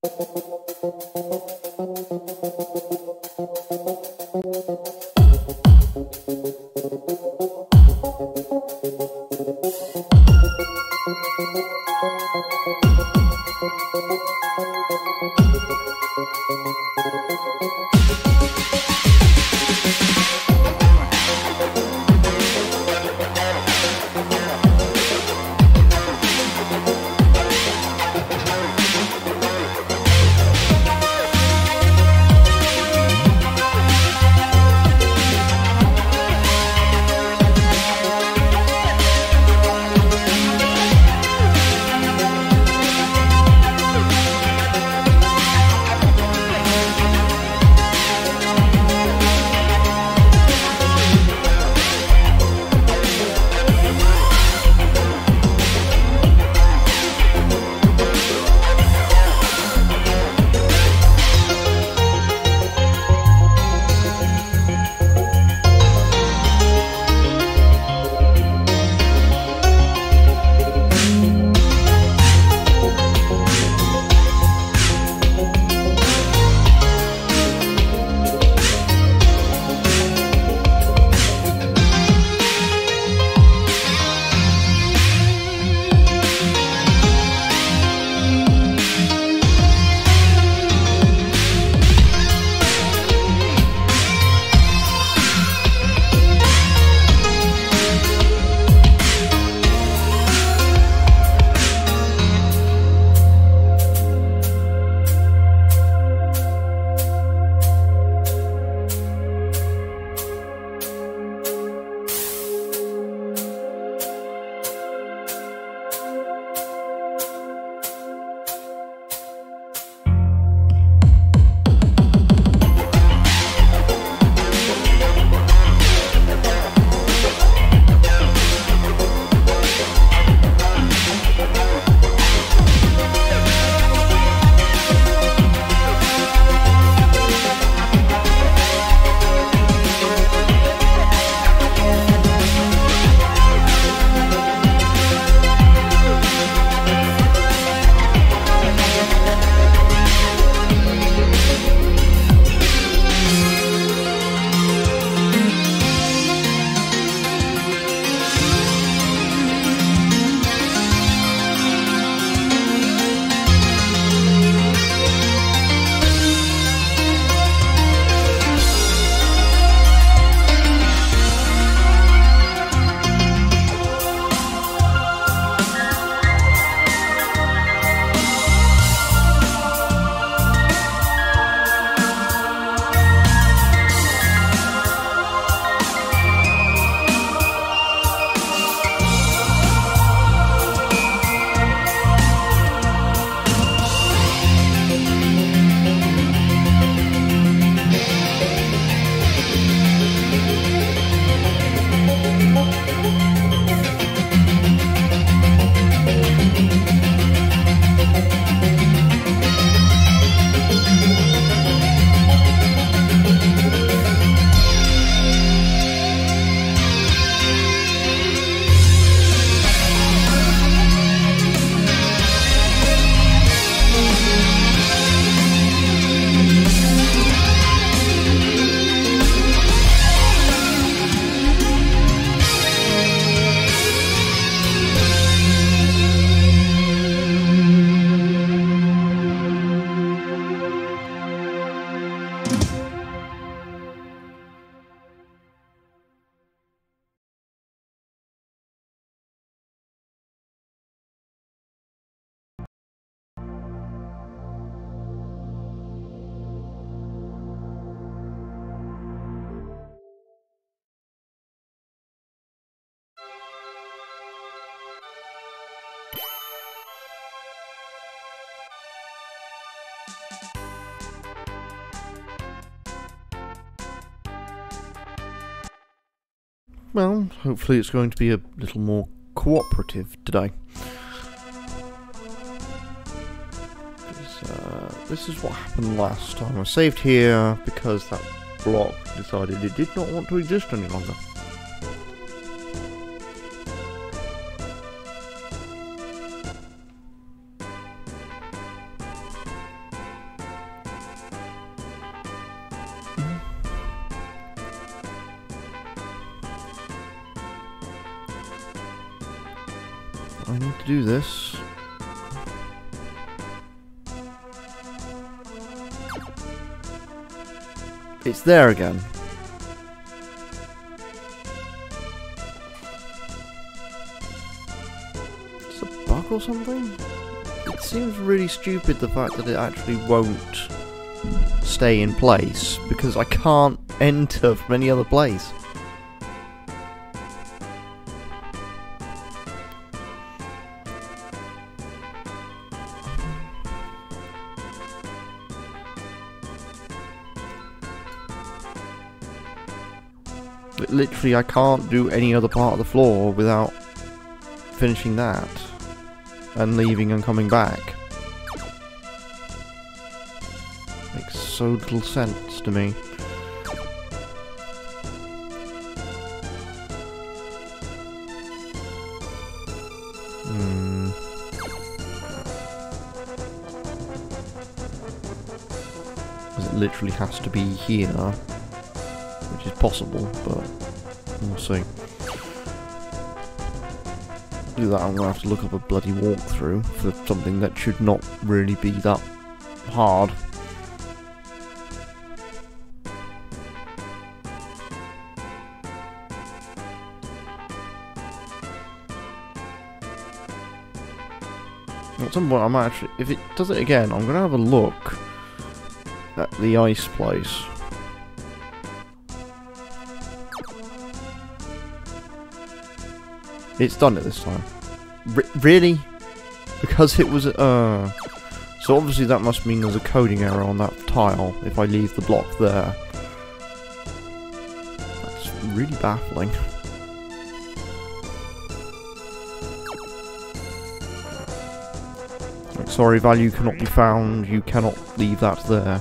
Well, hopefully it's going to be a little more cooperative today. This is what happened last time. I saved here because that block decided it did not want to exist any longer. I need to do this. It's there again. It's a bug or something? It seems really stupid, the fact that it actually won't stay in place, because I can't enter from any other place. Literally, I can't do any other part of the floor without finishing that and leaving and coming back. Makes so little sense to me. Because it literally has to be here, which is possible, but we'll see. To do that, I'm going to have to look up a bloody walkthrough for something that should not really be that hard. At some point, I might actually, if it does it again, I'm going to have a look at the ice place. It's done it this time. Really? Because it was so obviously that must mean there's a coding error on that tile if I leave the block there. That's really baffling. Like, sorry, value cannot be found. You cannot leave that there.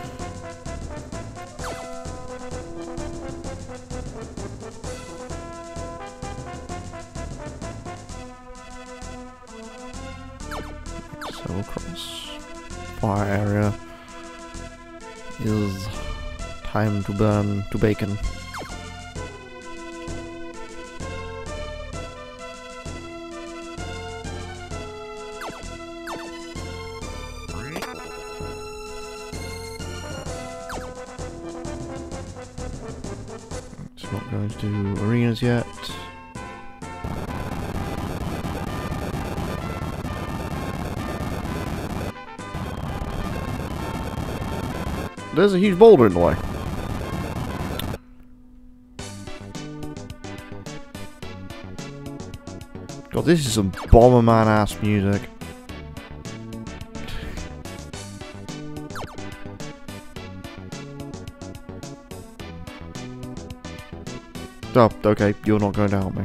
Across fire area is time to burn to bacon. It's not going to do arenas yet. There's a huge boulder in the way. God, this is some Bomberman ass music. Oh, okay, you're not going to help me.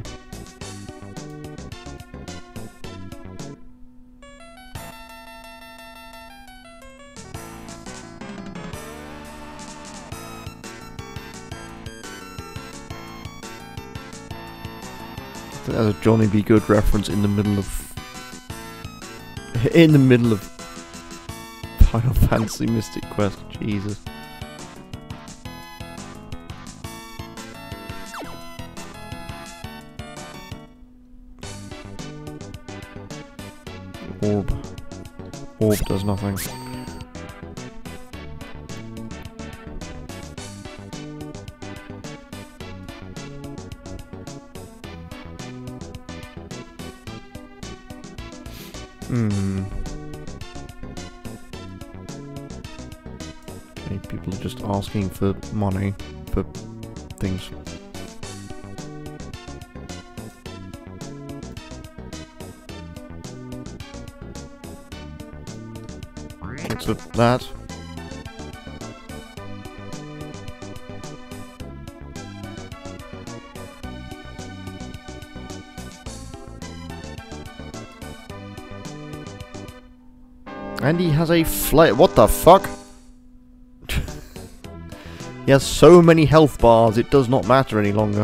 There's a Johnny B. Good reference in the middle of Final Fantasy Mystic Quest. Jesus. Orb does nothing. Okay, people are just asking for money for things. What's with that? And he has a flare. What the fuck? He has so many health bars, it does not matter any longer.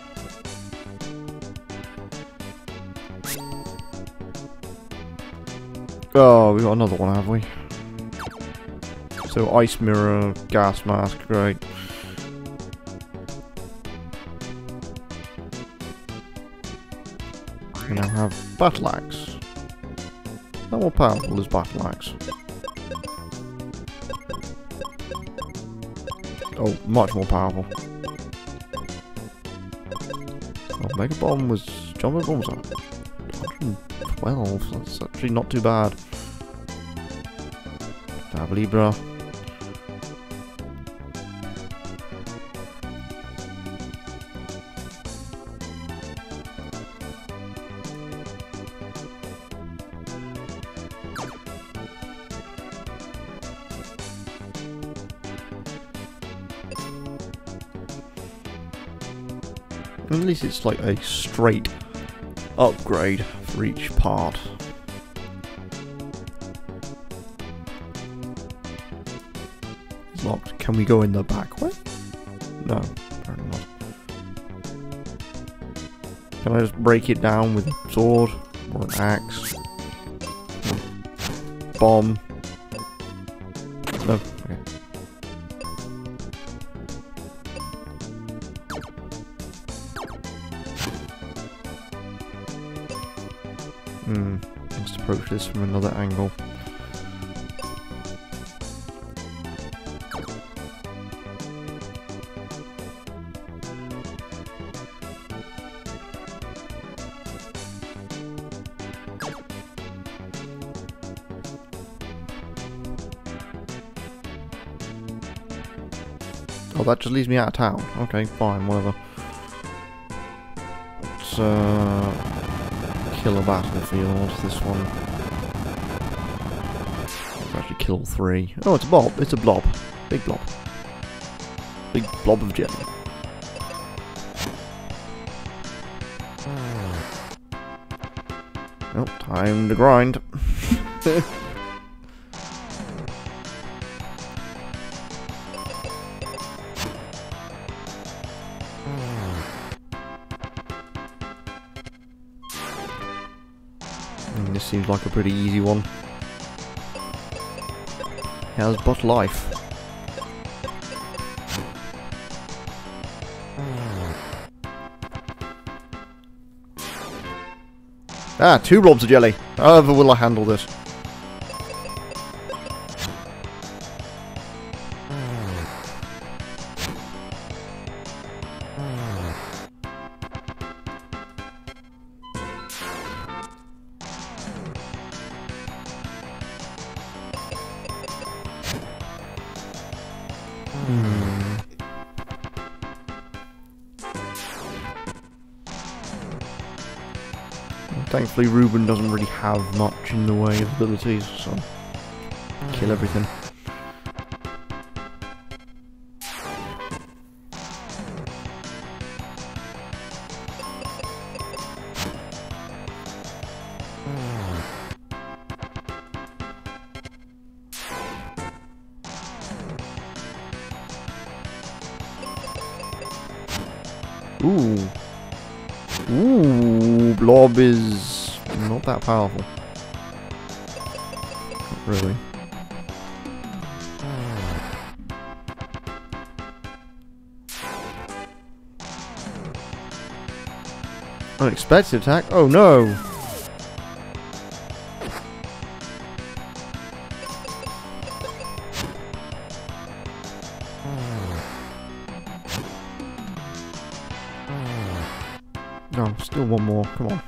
Oh, we got another one, have we? So, ice mirror, gas mask, great. we now have Battle Axe. How more powerful is Battle Axe? Oh, much more powerful. Oh, Mega Bomb was... Jumbo Bomb was 112, that's actually not too bad. Dab Libra. At least it's like a straight upgrade for each part. It's locked. Can we go in the back way? No, apparently not. Can I just break it down with a sword or an axe? Bomb? No, okay. Let's approach this from another angle. Oh, that just leaves me out of town. Okay, fine, whatever. Let's, kill a battlefield, this one. Let's actually kill all three. Oh, it's a blob. It's a blob. Big blob. Big blob of jelly. Oh, time to grind. This seems like a pretty easy one. How's but life? Ah, 2 blobs of jelly. However will I handle this? Thankfully, Ruben doesn't really have much in the way of abilities, so kill everything. Ooh. Ooh, Blob is not that powerful. Not really. Unexpected attack? Oh no! No, still one more, come on.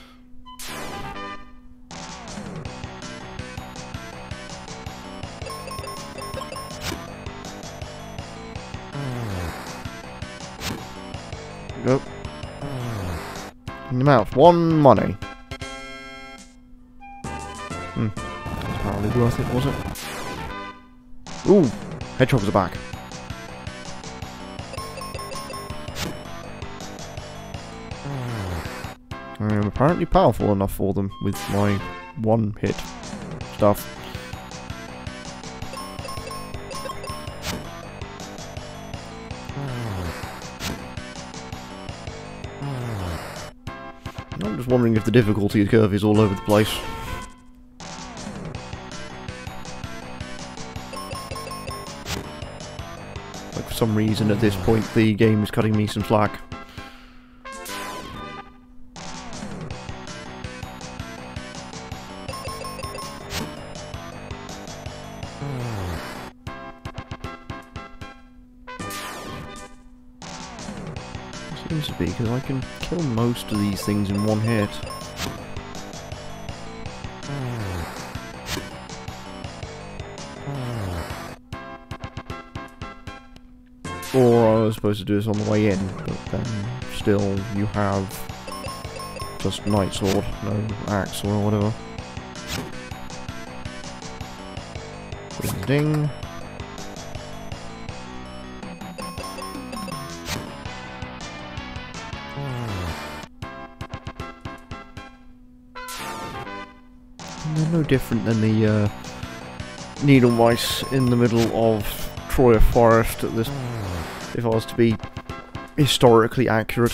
Nope. In the mouth, 1 money. That's probably worth it, was it? Ooh, hedgehogs are back. I'm apparently powerful enough for them with my 1-hit stuff. I'm just wondering if the difficulty curve is all over the place. Like for some reason at this point the game is cutting me some slack. seems to be, because I can kill most of these things in one hit. Or I was supposed to do this on the way in, but then still you have just Night Sword, no axe or whatever. Ding. And they're no different than the needle mice in the middle of Troya Forest at this, if I was to be historically accurate.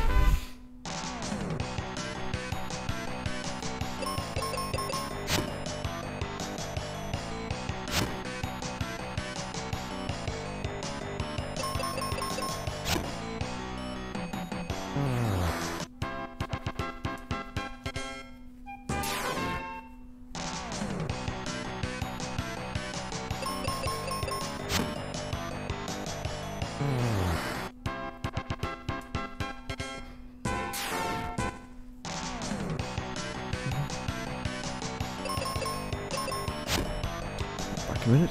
Back a minute.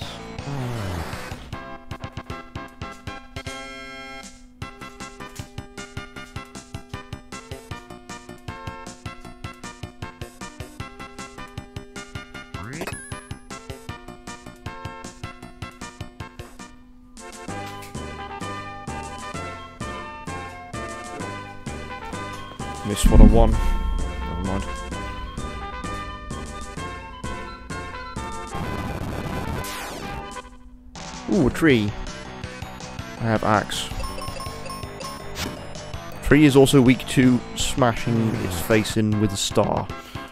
Missed what I won. Never mind. Ooh, a tree. I have axe. Tree is also weak to smashing its face in with a star.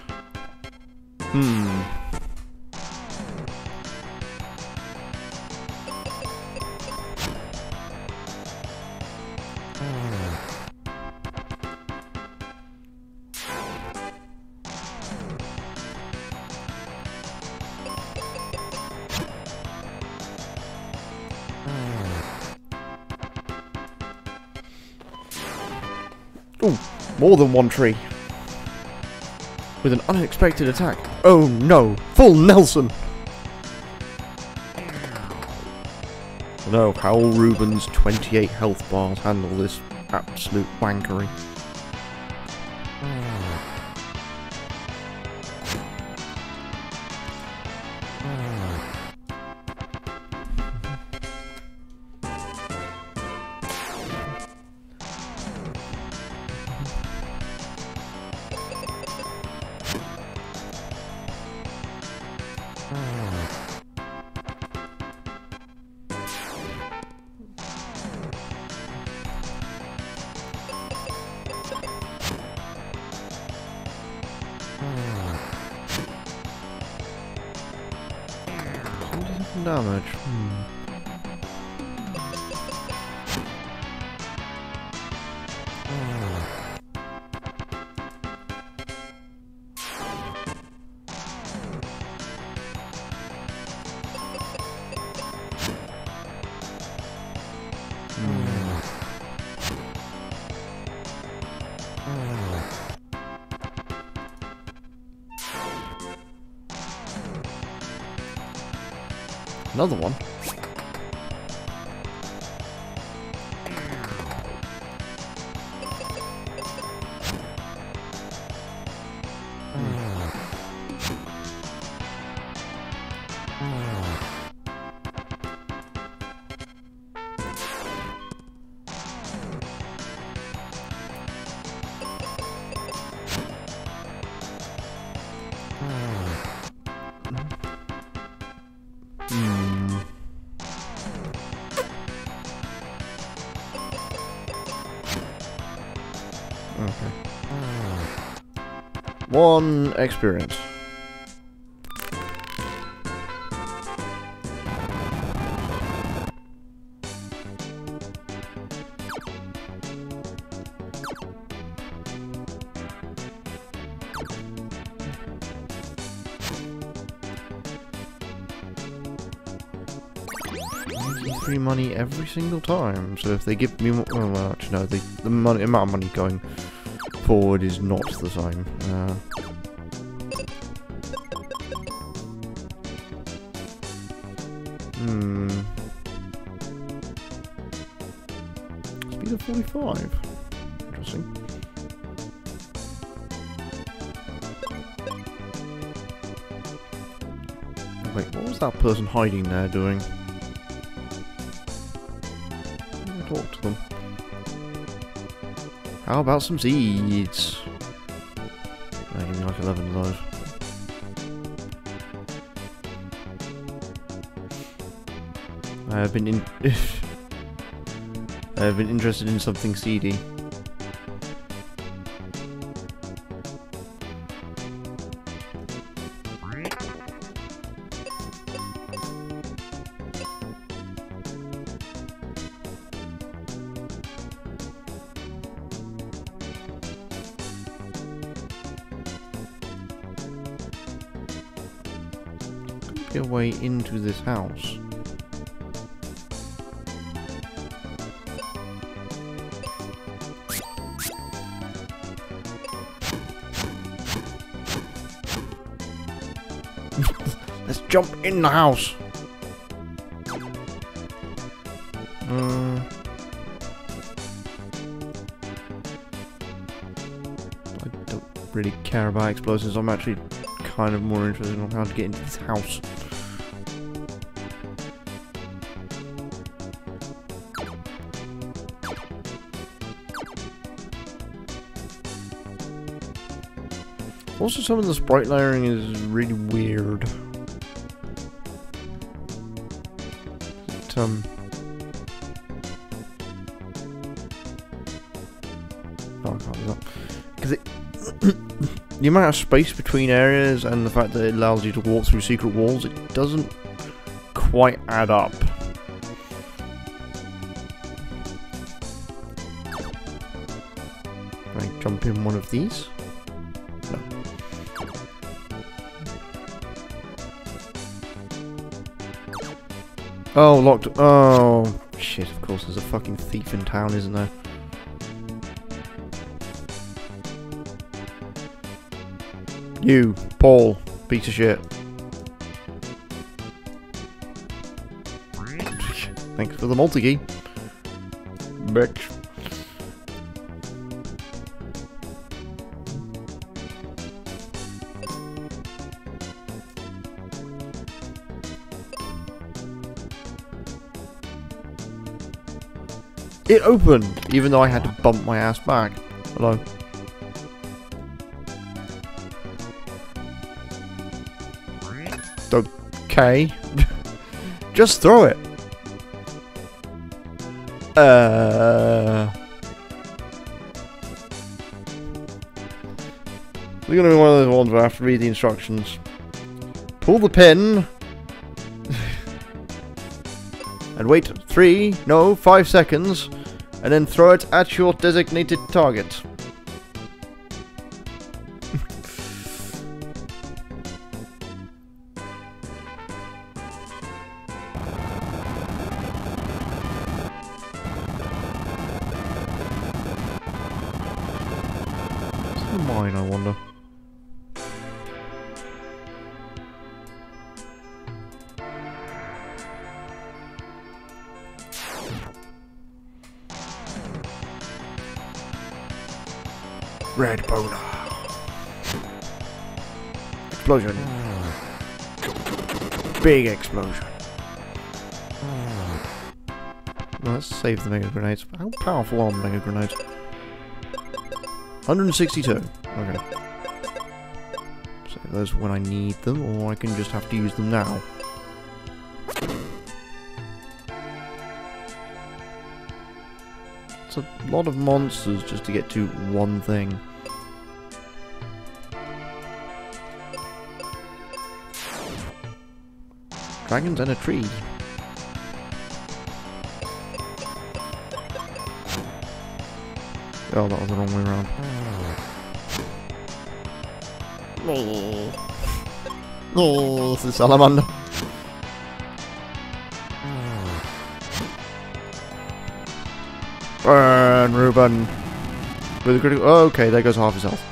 Ooh, more than one tree. With an unexpected attack. Oh no, full Nelson! No, how will Ruben's 28 health bars handle this absolute wankery? Damage. Another one. Okay. 1 experience. Free money every single time, so if they give me more, well, actually no, the amount of money going forward is not the same. Speed of 45. Interesting. Wait, what was that person hiding there doing? Talk to them. How about some seeds? Give me like 11 of those. I have been interested in something seedy. Get a way into this house. Let's jump in the house. I don't really care about explosives. I'm actually kind of more interested in how to get into this house. Also, some of the sprite layering is really weird. Oh, I can't do that. Because the amount of space between areas and the fact that it allows you to walk through secret walls, it doesn't quite add up. Can I jump in one of these? No. Oh, locked. Oh, shit, of course, there's a fucking thief in town, isn't there? You, Paul, piece of shit. Thanks for the multi-key. Bitch. It opened, even though I had to bump my ass back. Hello. Okay. Just throw it. We're gonna be one of those ones where I have to read the instructions. Pull the pin. And wait 5 seconds. And then throw it at your designated target. What's mine, I wonder? Red boner. Explosion. Big explosion. Let's save the mega grenades. How powerful are the mega grenades? 162. Okay. Save those when I need them, or I can just have to use them now. It's a lot of monsters just to get to one thing. Dragons and a tree. Oh, that was the wrong way around. Oh, it's the salamander. burn, Ruben. With a critical. Oh, okay, there goes half his health.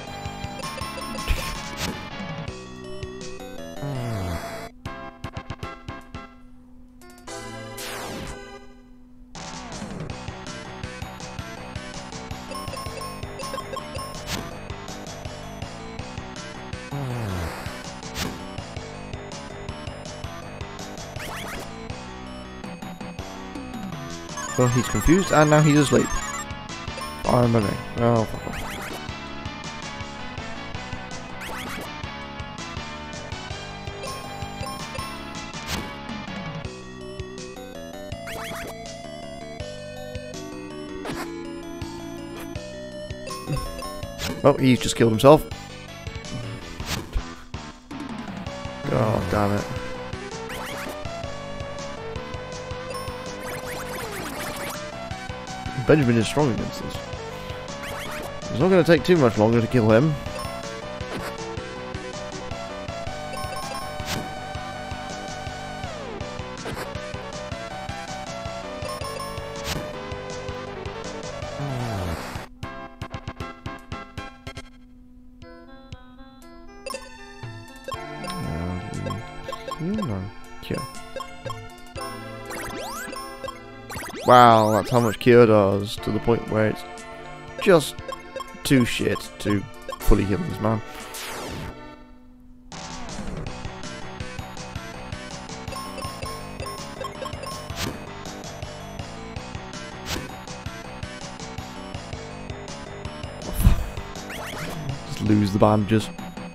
Well, he's confused, and now he's asleep. I'm running. Oh, fuck off. Oh, he's just killed himself. God damn it. Benjamin is strong against this. It's not going to take too much longer to kill him. Cure. Wow, that's how much Cure does, to the point where it's just too shit to fully heal this man. Just lose the bandages.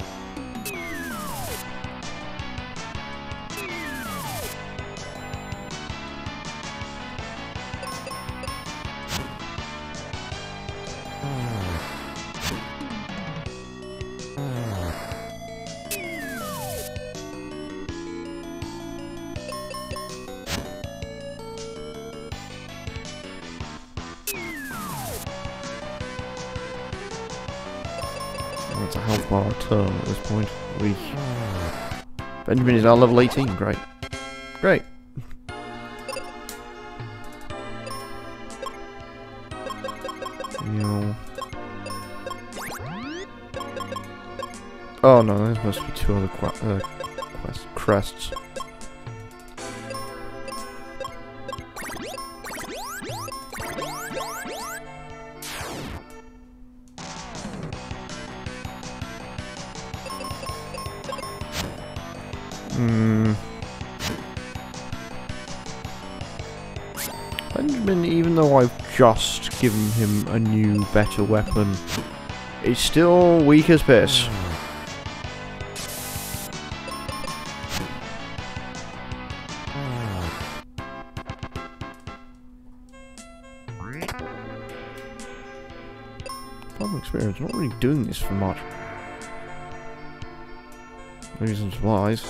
That's a health bar a turn at this point. Benjamin is now level 18, great. Great. Oh no, there must be two other crests. Benjamin, even though I've just given him a new, better weapon, is still weak as piss. Farm experience, not really doing this for much. Maybe some supplies.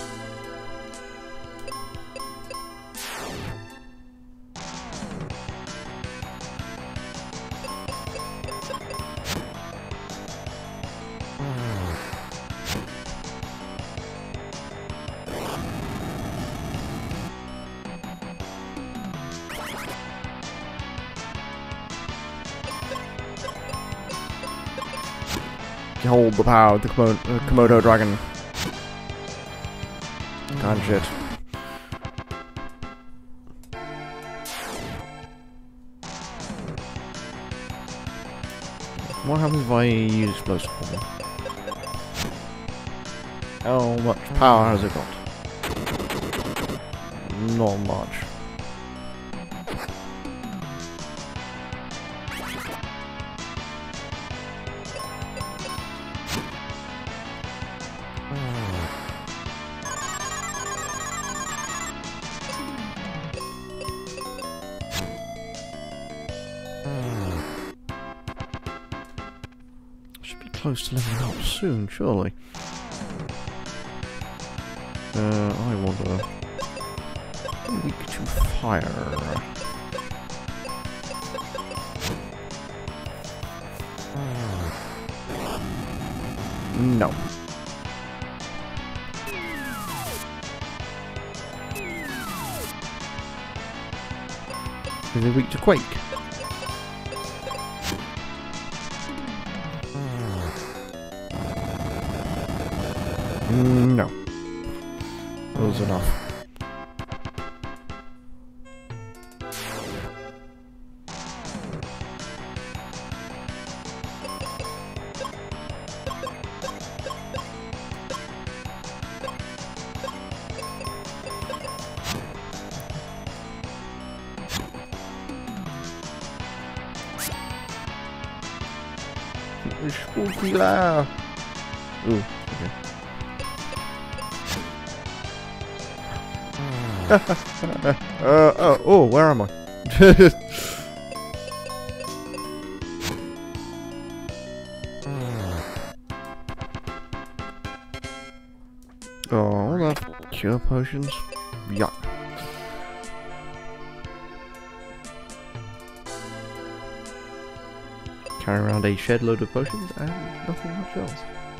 Hold the power of the Komodo dragon. God shit. What happens if I use explosive bomb? How much power has it got? Not much. Should be close to leveling up soon, surely. I wonder. Weak to fire. No. Is it weak to quake? No. That was enough. Spooky la. Ooh, okay. Oh, where am I? Oh, that cure potions. Yuck. Carry around a shed load of potions and nothing much else.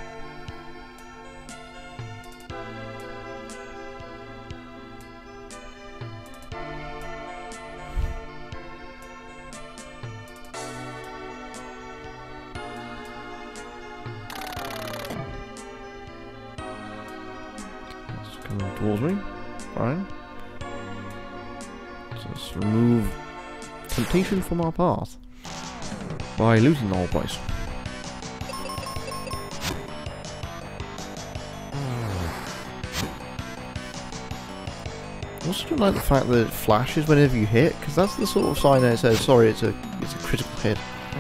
It's coming towards me. Fine. Let's remove temptation from our path by looting the whole place. I also don't like the fact that it flashes whenever you hit, because that's the sort of sign that it says, sorry, it's a critical hit.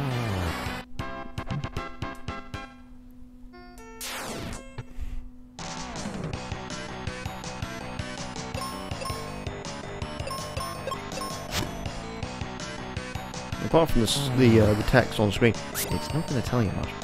Apart from the text on screen, it's not going to tell you much.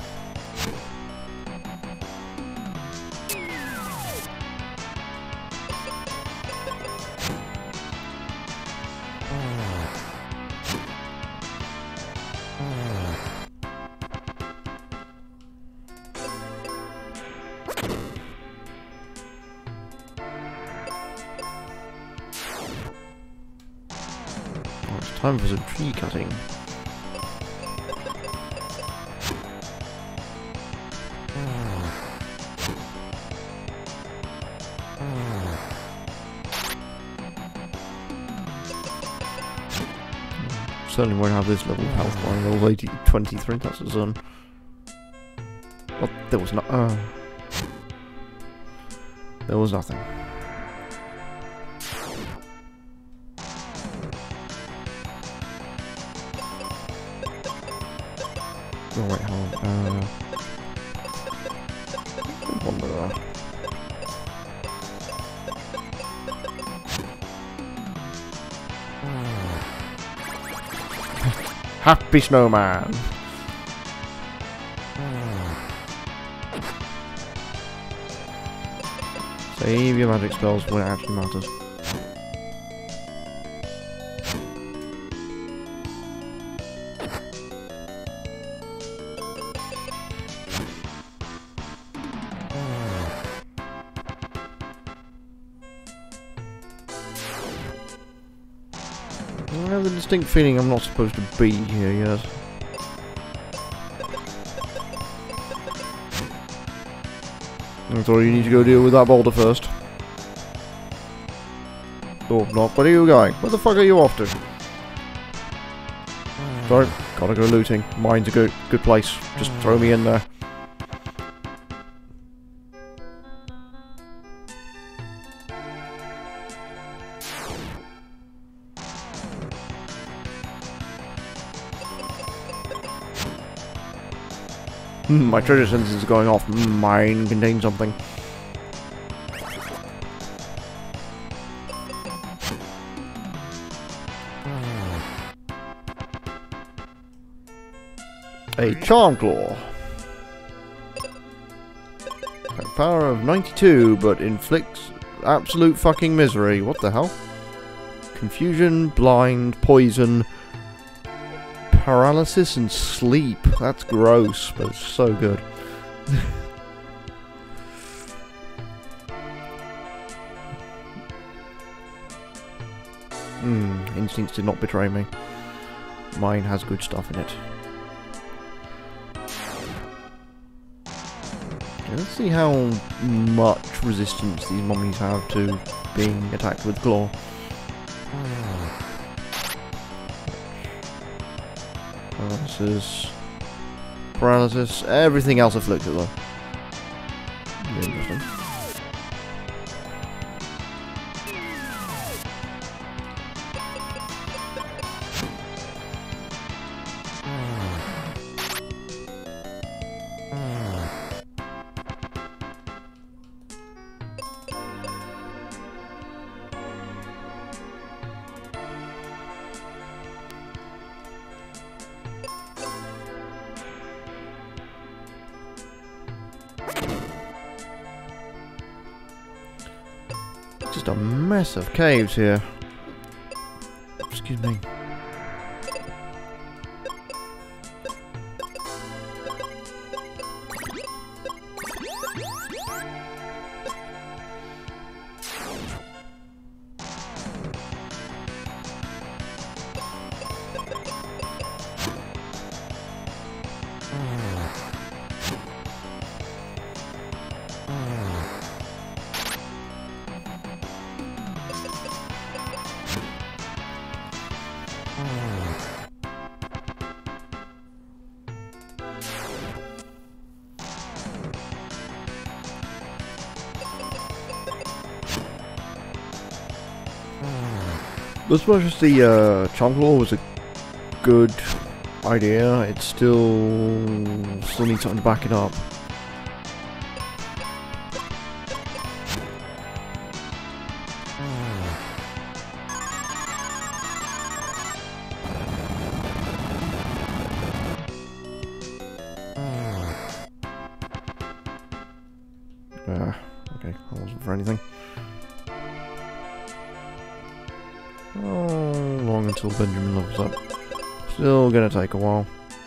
Time for some tree cutting. Certainly won't have this level of health by level 23, that's a zone. Well, there was not. There was nothing. Oh wait, hold on. One more. Happy snowman. Save your magic spells when it actually matters. I have the distinct feeling I'm not supposed to be here yet. I thought you need to go deal with that boulder first. Oh, not. Where are you going? Where the fuck are you off to? Sorry, gotta go looting. Mine's a good place. Just throw me in there. My treasure sensors are going off. Mine contains something. A Charm Claw. A power of 92, but inflicts absolute fucking misery. What the hell? Confusion, blind, poison, paralysis and sleep. That's gross, but it's so good. Instincts did not betray me. Mine has good stuff in it. let's see how much resistance these mummies have to being attacked with claw. Paralysis, everything else afflicted though. Interesting. Just a mess of caves here. Excuse me. As much as the Charm Claw was a good idea, it still needs something to back it up. Okay, that wasn't for anything. Oh, long until Benjamin levels up. Still gonna take a while.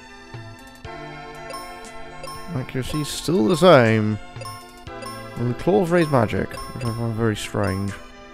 Accuracy's still the same. And the claws raise magic, which I find very strange.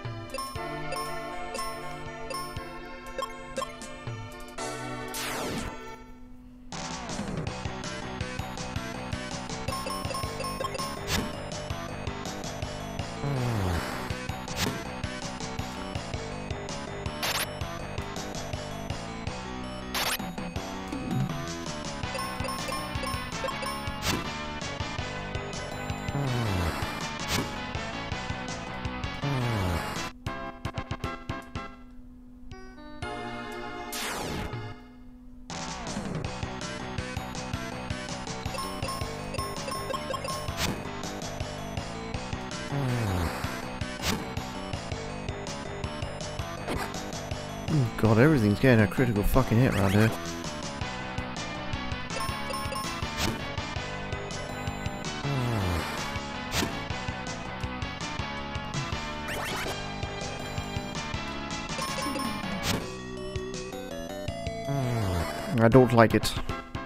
Oh god, everything's getting a critical fucking hit around here. I don't like it.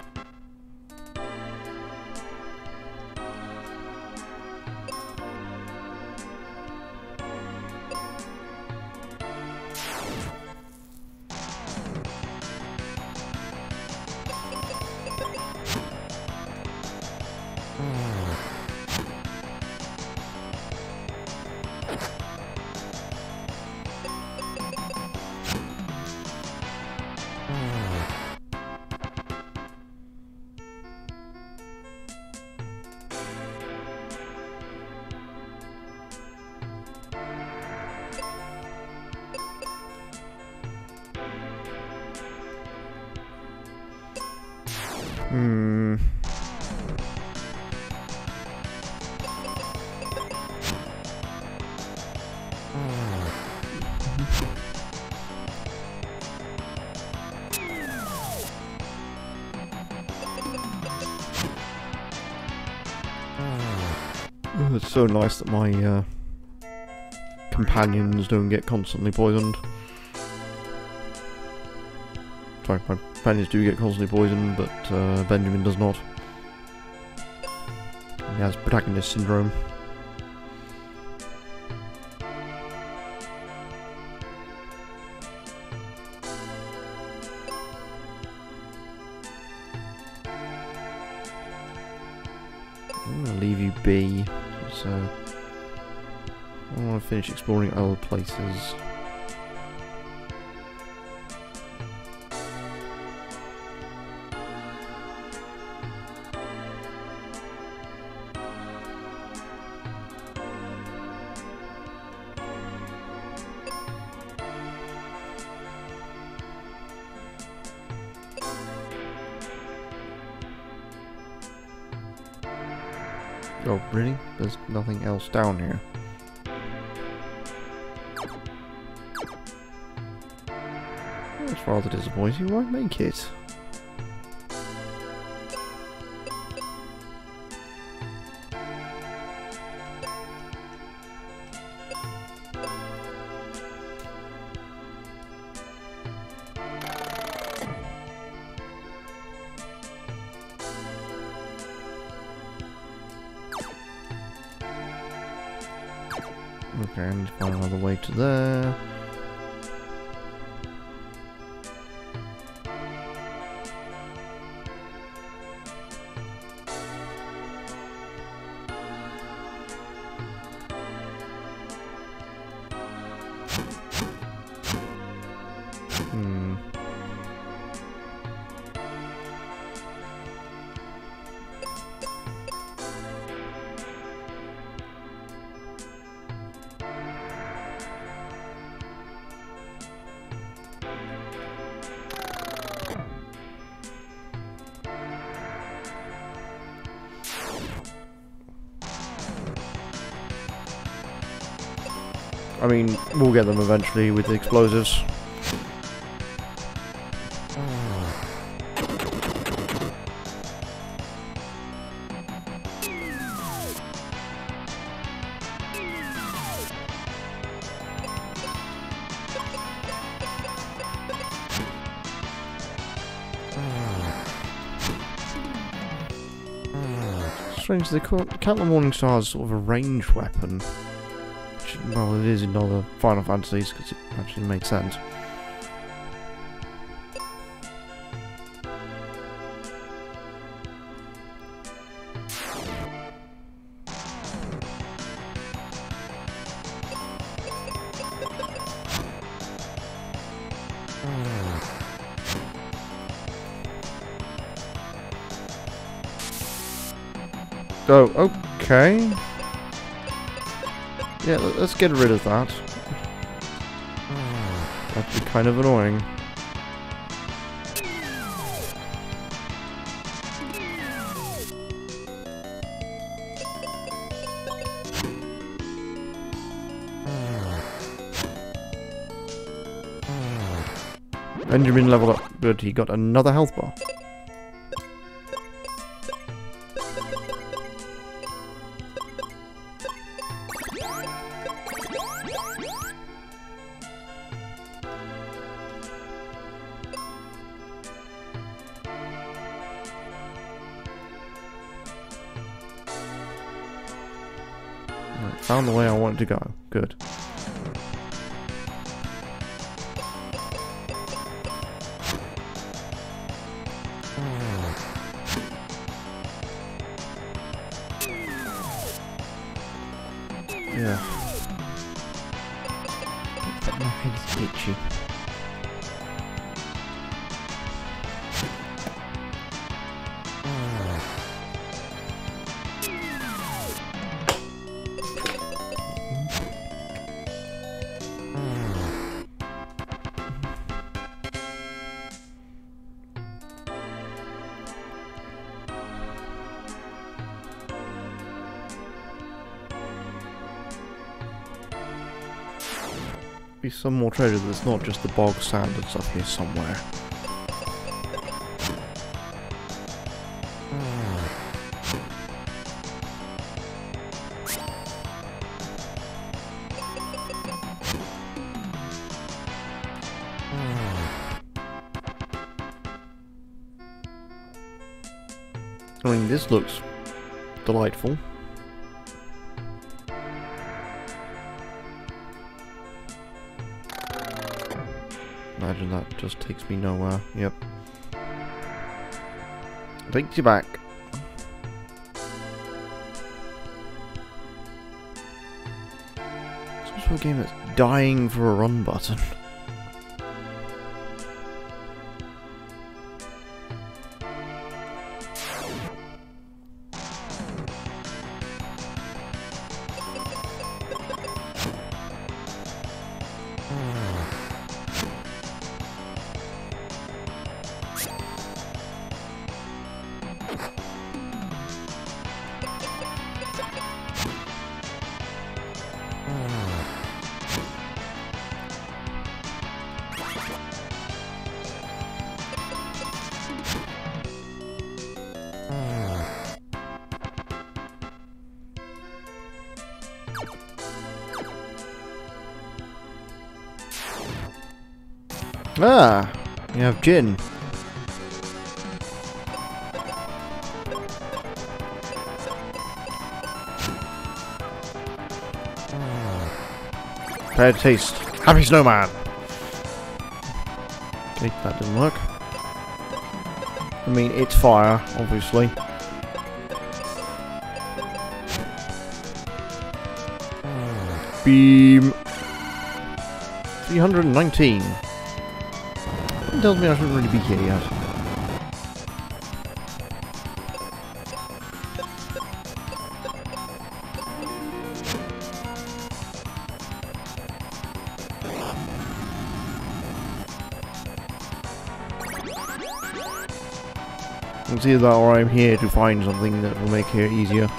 Oh, it's so nice that my companions don't get constantly poisoned. Sorry, my companions do get constantly poisoned, but Benjamin does not. He has protagonist syndrome. I'm gonna leave you be. So I want to finish exploring other places. Oh, really? There's nothing else down here. That's rather disappointing. You won't make it. Okay, I need to find another way to there. I mean, we'll get them eventually with the explosives. Strange, they count the Morningstar as sort of a ranged weapon. Well, it is in other Final Fantasies because it actually made sense. Oh, okay. Yeah, let's get rid of that. That'd be kind of annoying. Benjamin leveled up. Good, he got another health bar. Found the way I wanted to go. Good. Yeah. My head's itchy. Be some more treasure that's not just the bog standard stuff here somewhere. I mean, this looks delightful. Imagine that just takes me nowhere. Yep. Takes you back. also a game that's dying for a run button. Ah, you have gin. Bad taste. Happy Snowman. Okay, that didn't work. I mean, it's fire, obviously. Beam. 319. It tells me I shouldn't really be here yet. It's either that or I'm here to find something that will make it easier.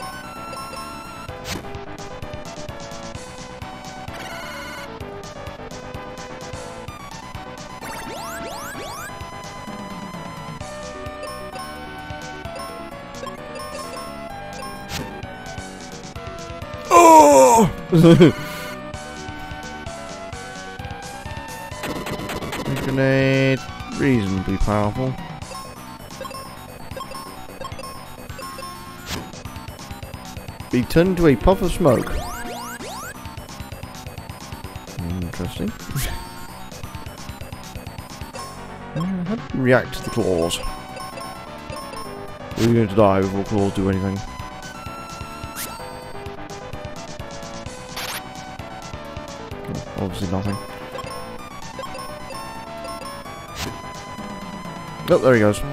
Oh! Grenade, reasonably powerful. Be turned into a puff of smoke. Interesting. How do you react to the claws? Are you going to die before claws do anything? Obviously nothing. Oh, there he goes.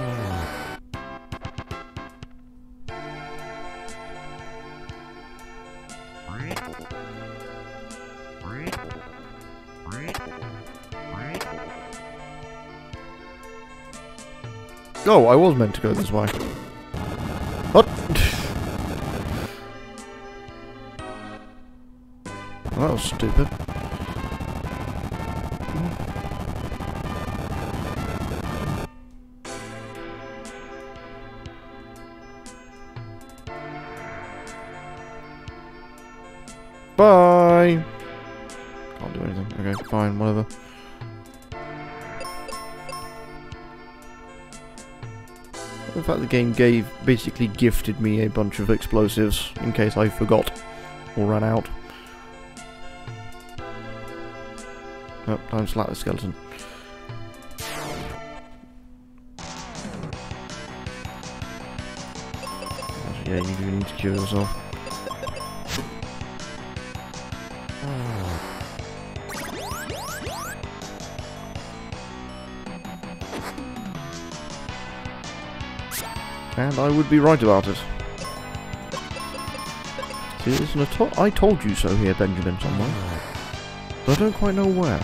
Oh, I was meant to go this way. What? That was stupid. Bye! Can't do anything. Okay, fine, whatever. The fact the game basically gifted me a bunch of explosives in case I forgot or ran out. Oh, time to slap the skeleton. Yeah, you do need to cure yourself. And I would be right about it. See, there's an I told you so here, Benjamin, somewhere. But I don't quite know where.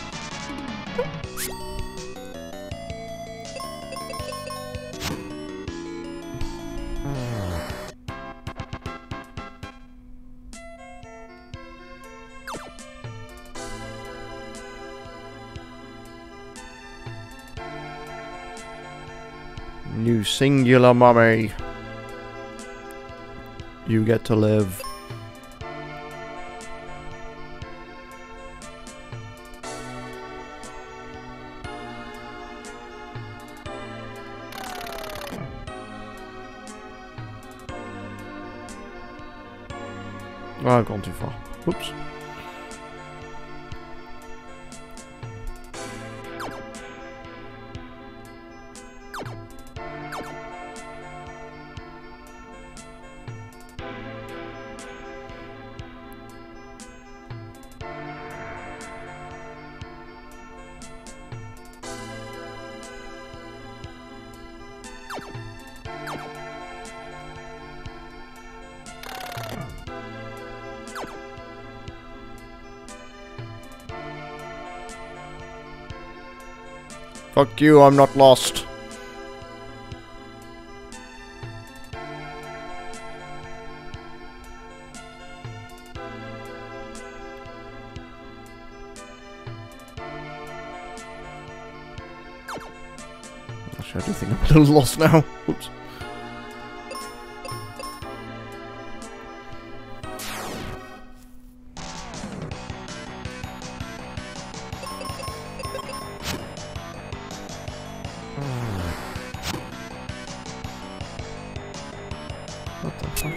New singular mummy. You get to live. Oh, I've gone too far. Whoops. Fuck you, I'm not lost. Actually, I do think I'm a little lost now. Oops. What the fuck?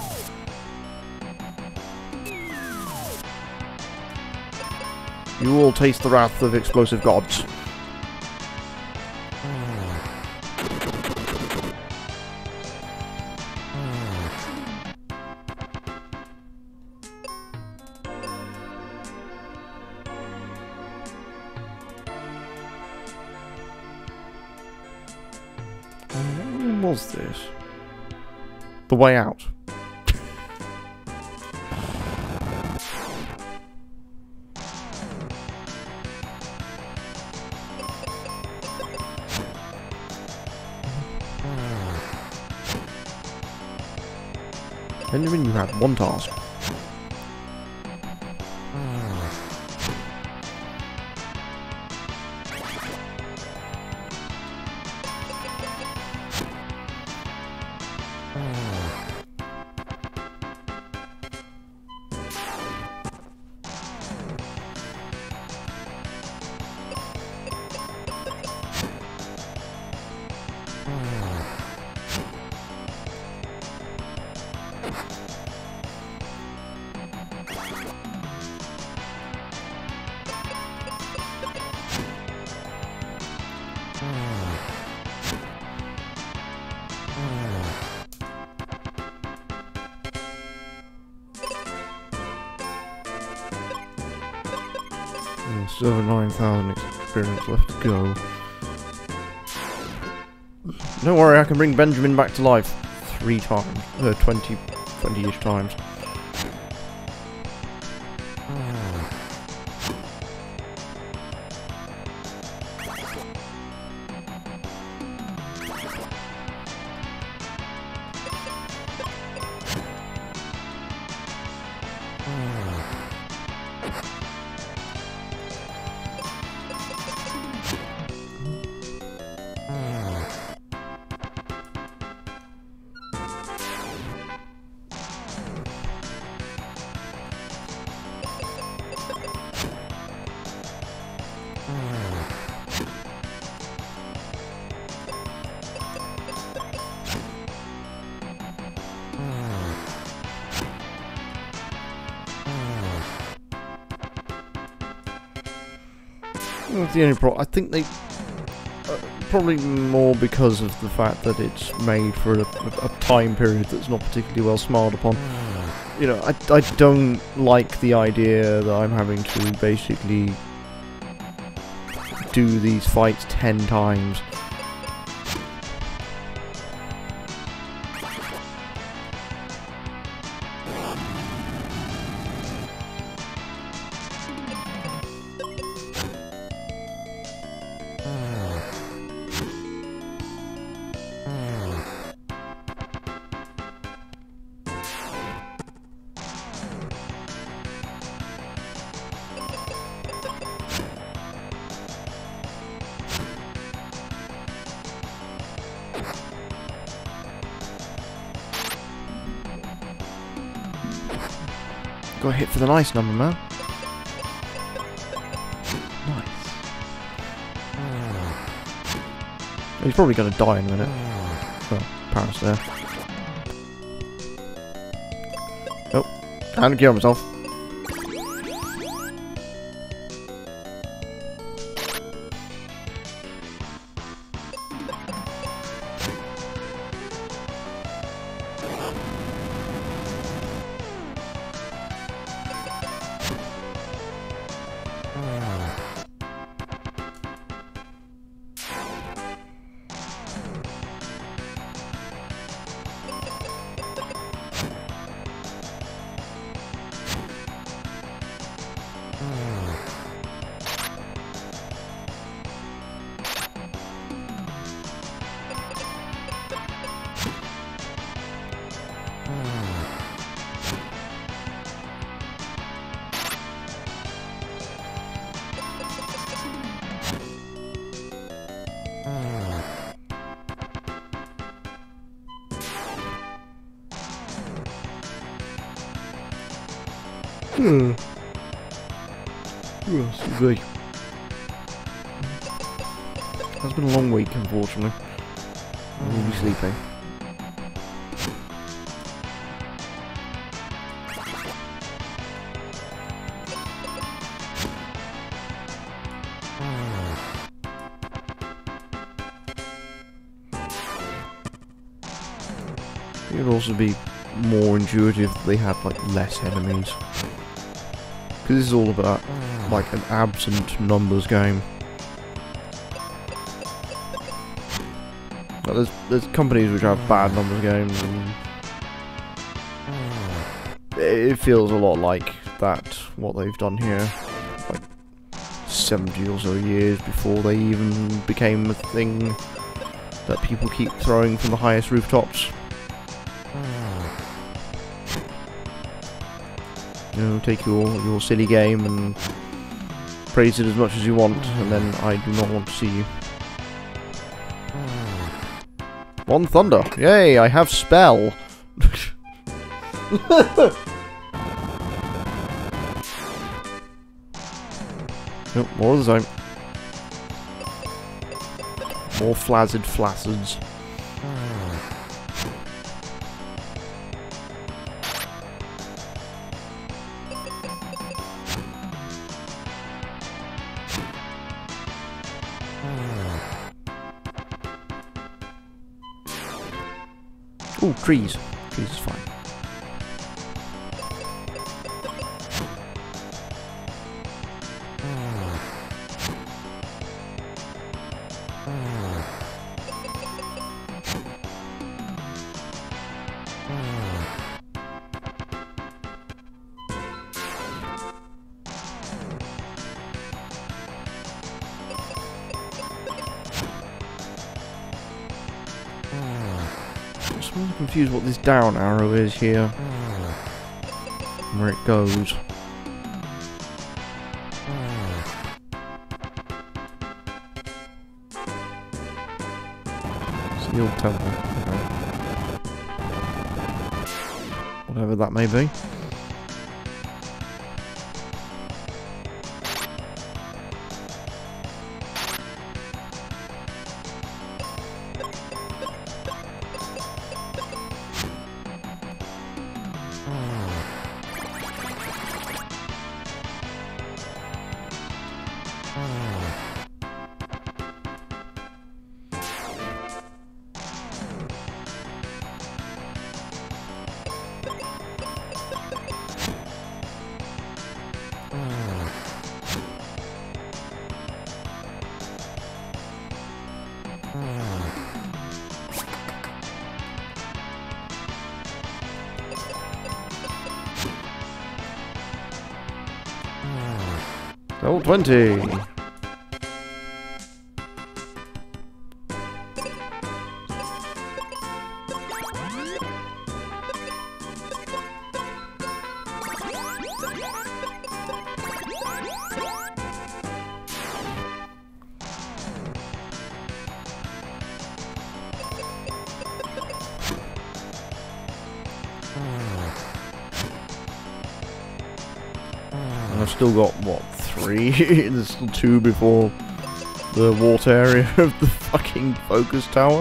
You all taste the wrath of explosive gods. When was this? The way out. Benjamin, you had one task. Still have 9,000 experience left to go. Don't worry, I can bring Benjamin back to life 3 times. 20-ish times. That's the only problem. I think they probably more because of the fact that it's made for a time period that's not particularly well smiled upon. You know, I don't like the idea that I'm having to basically do these fights 10 times. Got hit for the nice number, man. Nice. He's probably going to die in a minute. Well, Paris there. Oh, and kill himself. Hmm. Yes, indeed. It's been a long week, unfortunately. I will be sleeping. It would also be more intuitive if they had like less enemies. Because this is all about like an absent numbers game. Like, there's companies which have bad numbers games, and it feels a lot like that, what they've done here. Like 70 or so years before they even became a thing that people keep throwing from the highest rooftops. You know, take your silly game and praise it as much as you want, and then I do not want to see you. One thunder! Yay, I have spell! Nope, more of the same. More flaccid flaccids. Ooh, trees. Trees is fine. I'm really confused what this down arrow is here. Where it goes. It's the old temple. Okay. Whatever that may be. Level 20! And I've still got, what, 3? There's still 2 before the water area of the fucking focus tower.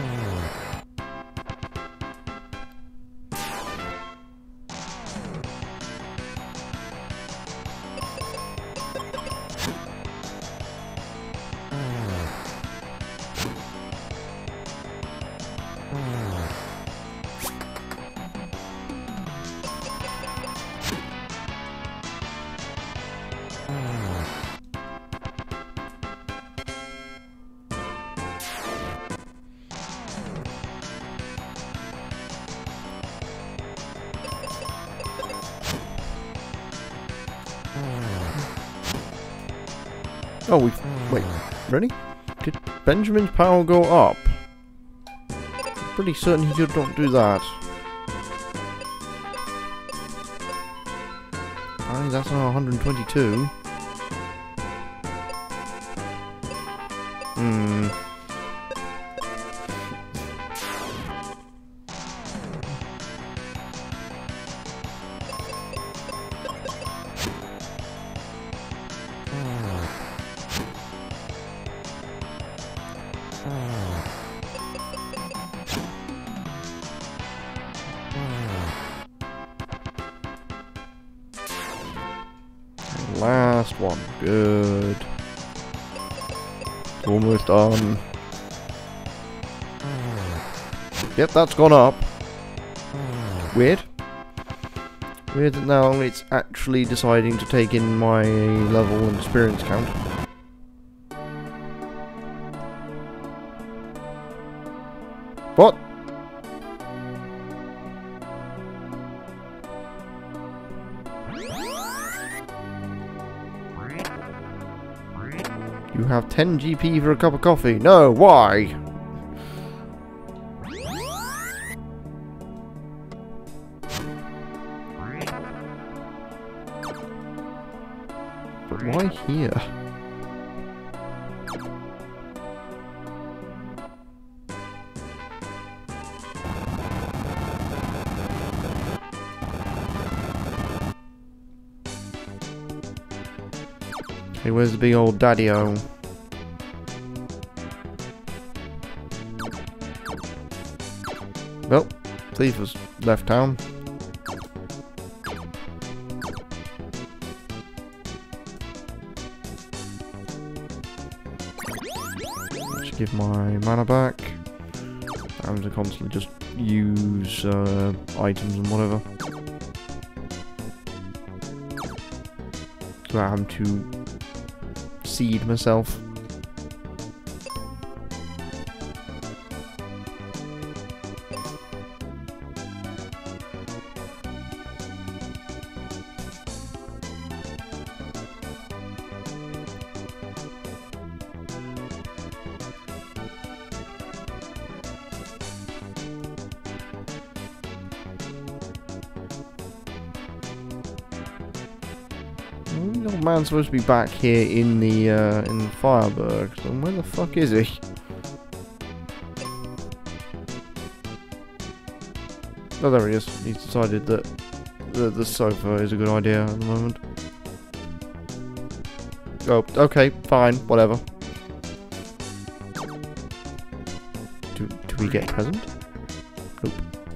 Oh, wait, ready? Did Benjamin's power go up? I'm pretty certain he did not do that. Apparently that's now 122. Last one. Good. Almost done. Yep, that's gone up. Weird. Weird that now it's actually deciding to take in my level and experience count. What? You have 10 GP for a cup of coffee. No, why? But why here? Okay, where's the big old daddy-o? Well, thief has left town. Let's give my mana back. I'm to constantly just use items and whatever. Allow him to seed myself. The old man's supposed to be back here in the Fireburg. So where the fuck is he? Oh, there he is. He's decided that the sofa is a good idea at the moment. Oh, okay, fine, whatever. Do we get a present? Nope.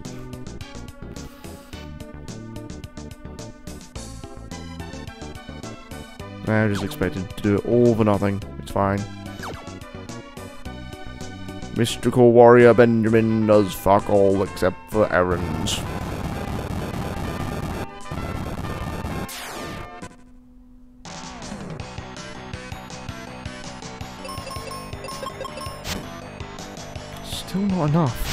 I just expected to do it all for nothing. It's fine. Mystical warrior Benjamin does fuck all except for errands. Still not enough.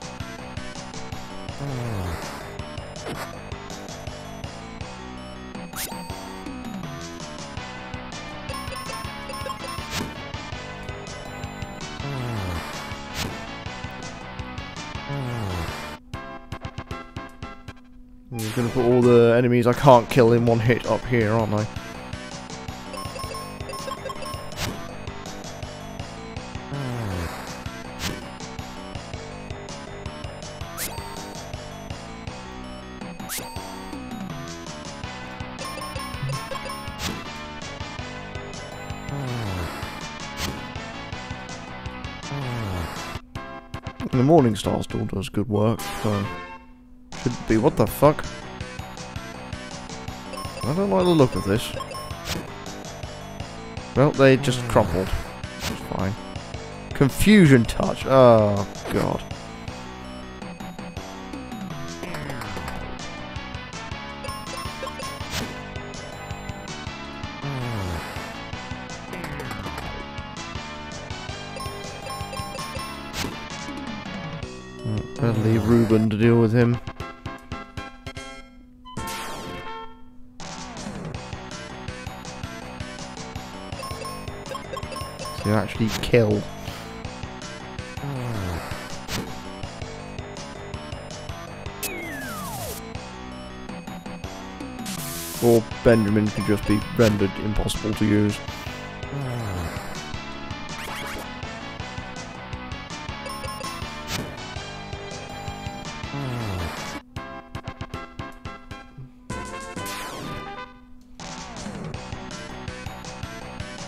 I'm gonna put all the enemies I can't kill in one hit up here, aren't I? And the Morning Star still does good work, so should be. What the fuck? I don't like the look of this. Well, they just crumpled. It's fine. Confusion touch. Oh god. Better leave Ruben to deal with him. So you actually kill. Or Benjamin could just be rendered impossible to use.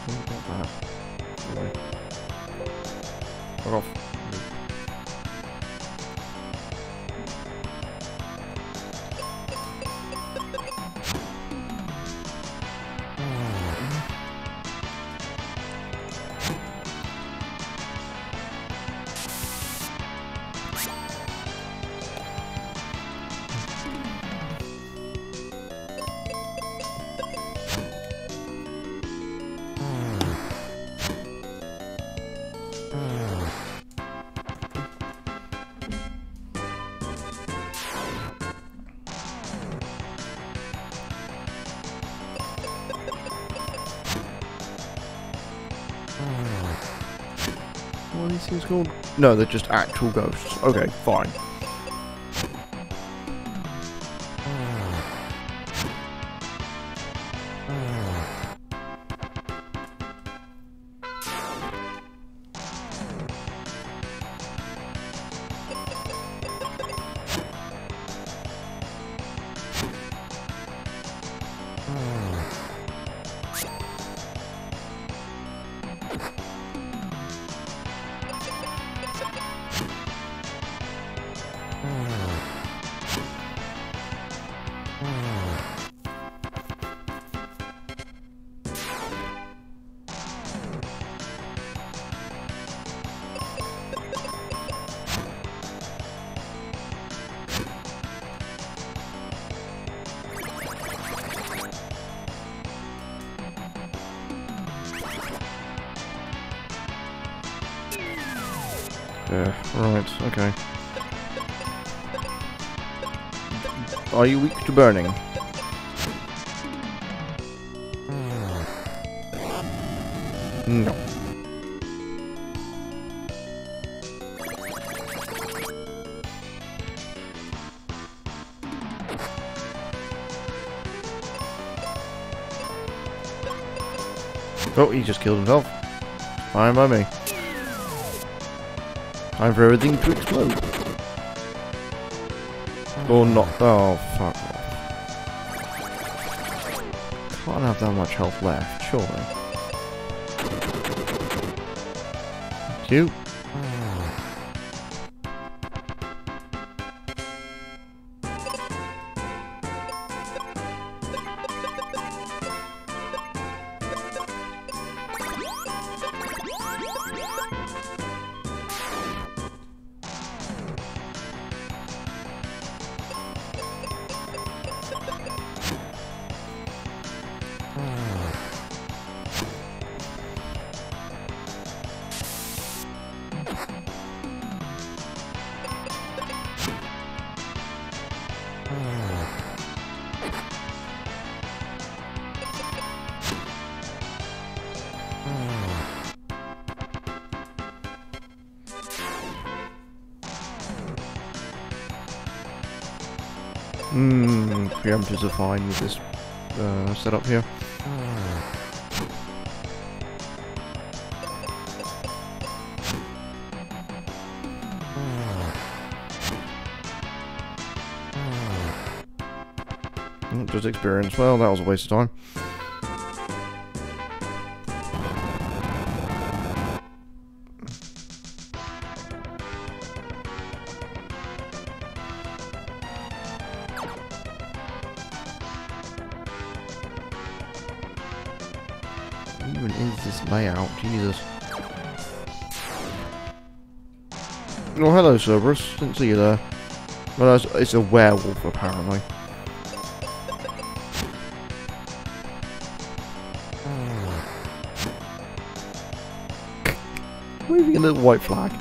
Not that. Anyway. Fuck off. What are these things called? No, they're just actual ghosts. Okay, fine. Yeah, right, okay. Are you weak to burning? No. Oh, he just killed himself. Fine by me. Time for everything to explode. Or not. Oh, fuck off. Can't have that much health left, surely. Thank you. Preemptors are fine with this setup here. Just experience. Well, that was a waste of time. Even is this layout? Jesus. Oh, hello, Cerberus. Didn't see you there. Well, it's a werewolf, apparently. Waving a little white flag.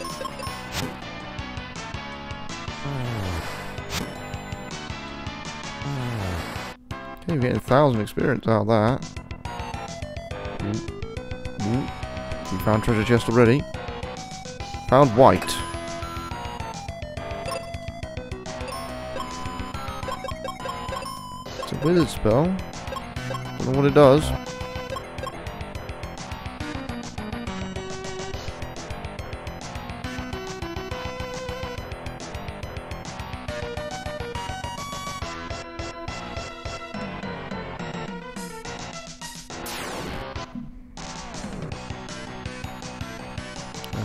Okay, we're getting 1,000 experience out of that. We found treasure chest already. Found white. It's a wizard spell. Don't know what it does.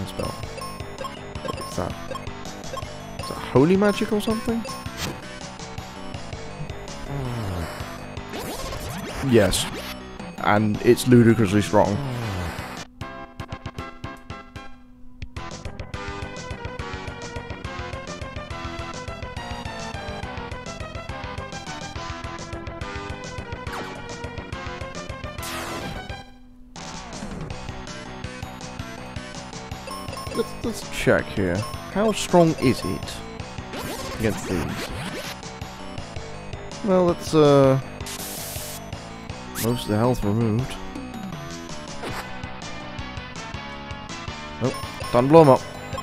spell. What is that? Is that holy magic or something? Yes. And it's ludicrously strong. Let's check here. How strong is it against these? Well, it's most of the health removed. Nope, time to blow them up.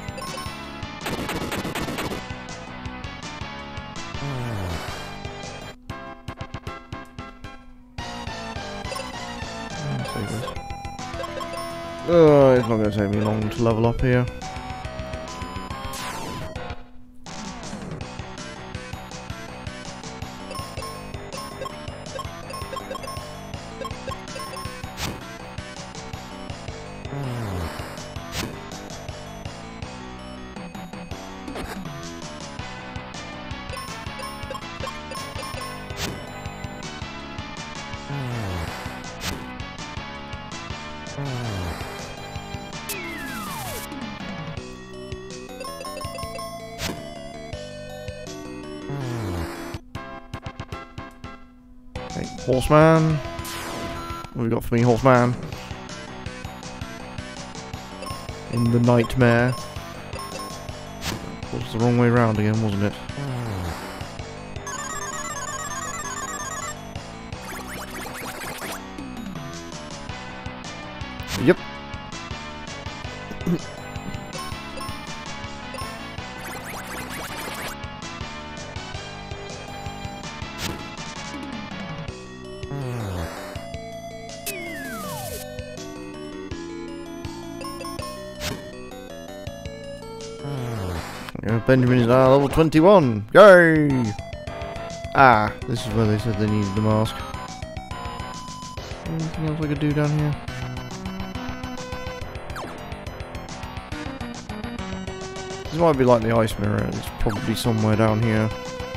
It's not going to take me long to level up here. Okay, Horseman. What have we got for me, Horseman? In the nightmare. It was the wrong way round again, wasn't it? Yep. Benjamin is now level 21. Yay! Ah, this is where they said they needed the mask. Anything else I could do down here? This might be like the ice mirror. It's probably somewhere down here.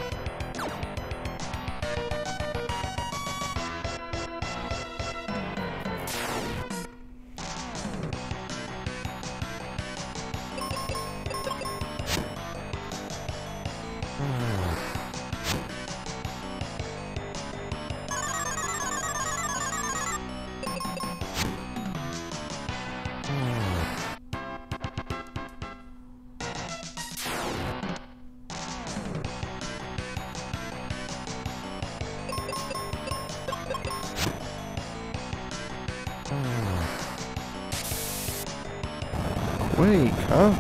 Wait, huh?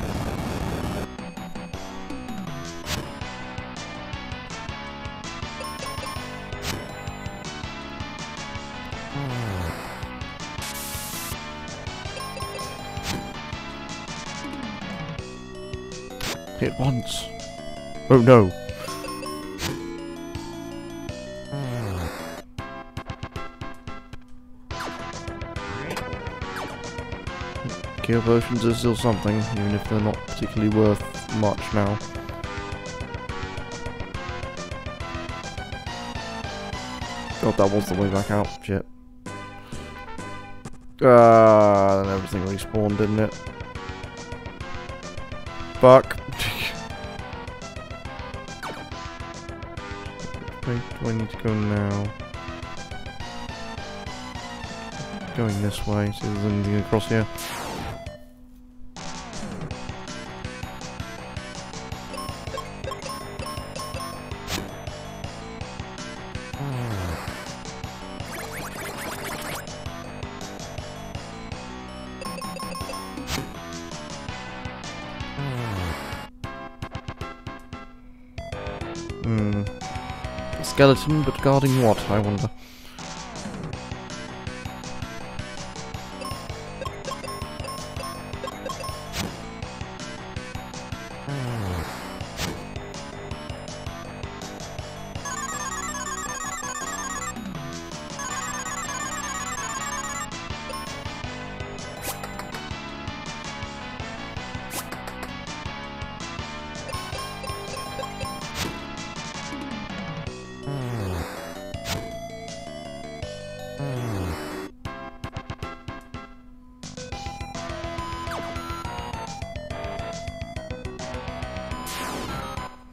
Hit once. Oh no. Cure potions are still something, even if they're not particularly worth much now. God, that was the way back out. Shit. Then everything respawned, didn't it? Fuck. Wait, do I need to go now? Going this way, see if there's anything across here. A skeleton, but guarding what, I wonder?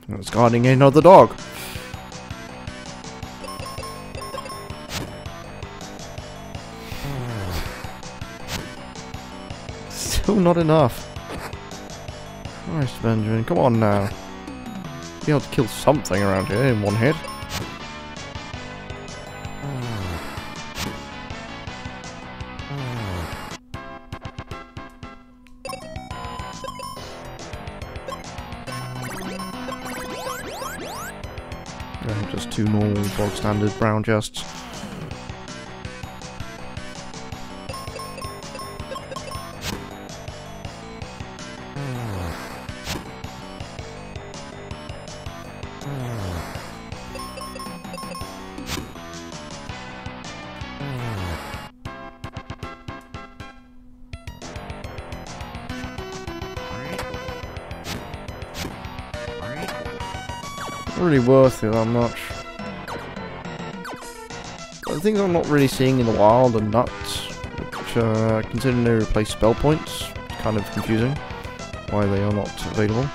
It's guarding another dog. Still not enough. Christ, Benjamin, come on now. Be able to kill something around here in one hit. Just two normal, bog standard brown chests. Really worth it that much. The things I'm not really seeing in the wild are nuts, which considering they replace spell points, it's kind of confusing why they are not available.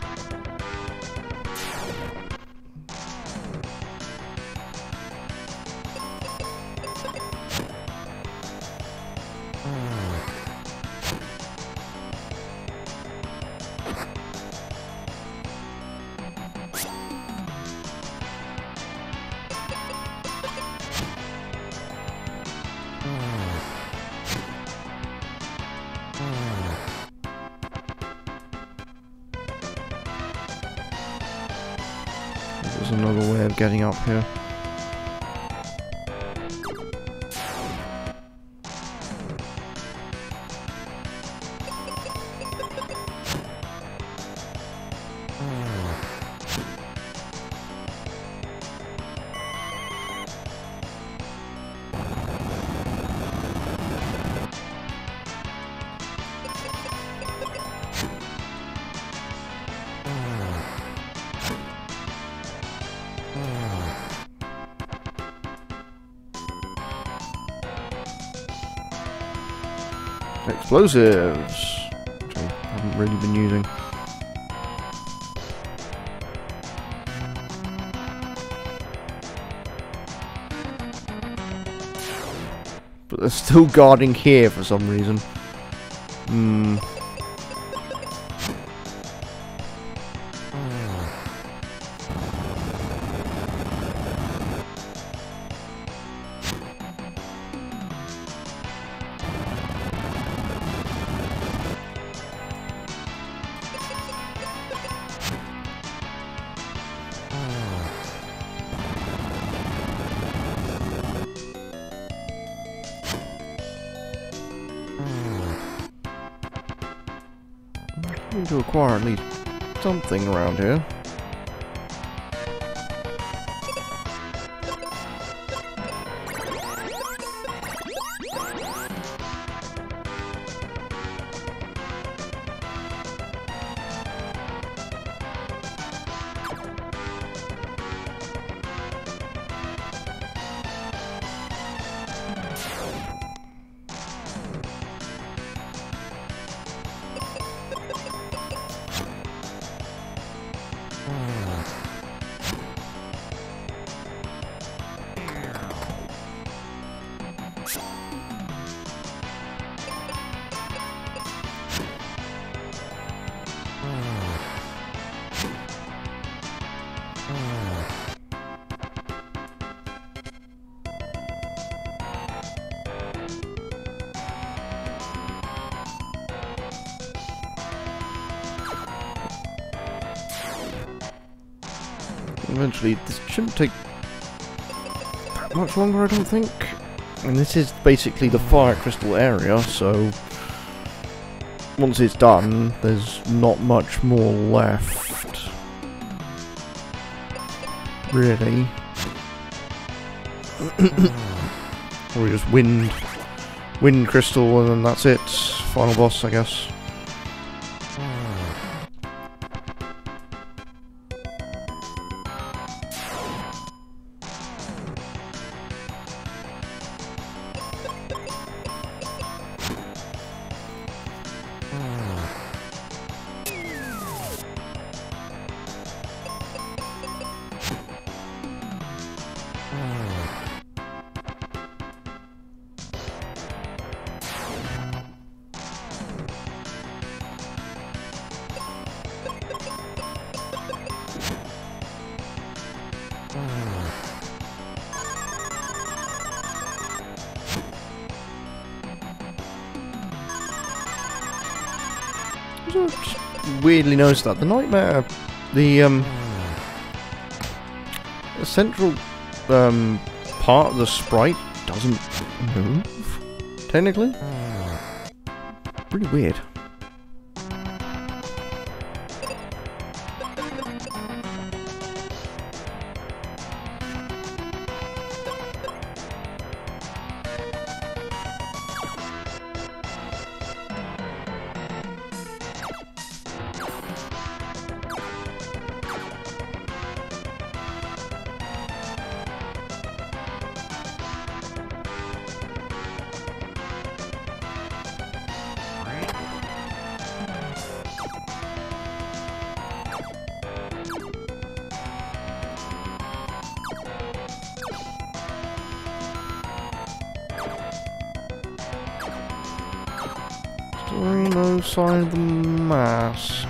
There's another way of getting up here. Explosives, which I haven't really been using. But they're still guarding here for some reason. Need to acquire at least something around here. Eventually, this shouldn't take that much longer, I don't think. And this is basically the fire crystal area, so once it's done, there's not much more left. Really. Or just wind crystal, and then that's it. Final boss, I guess. Also, just weirdly noticed that the nightmare, the central part of the sprite doesn't move, technically. Really weird. No sign of the mask.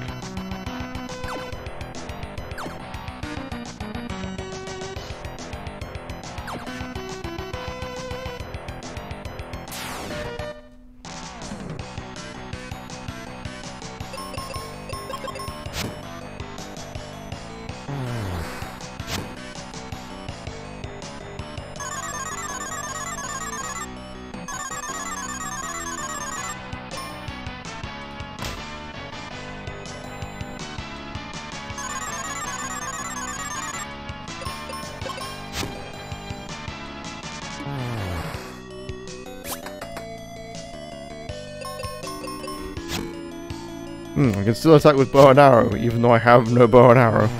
I can still attack with bow and arrow, even though I have no bow and arrow.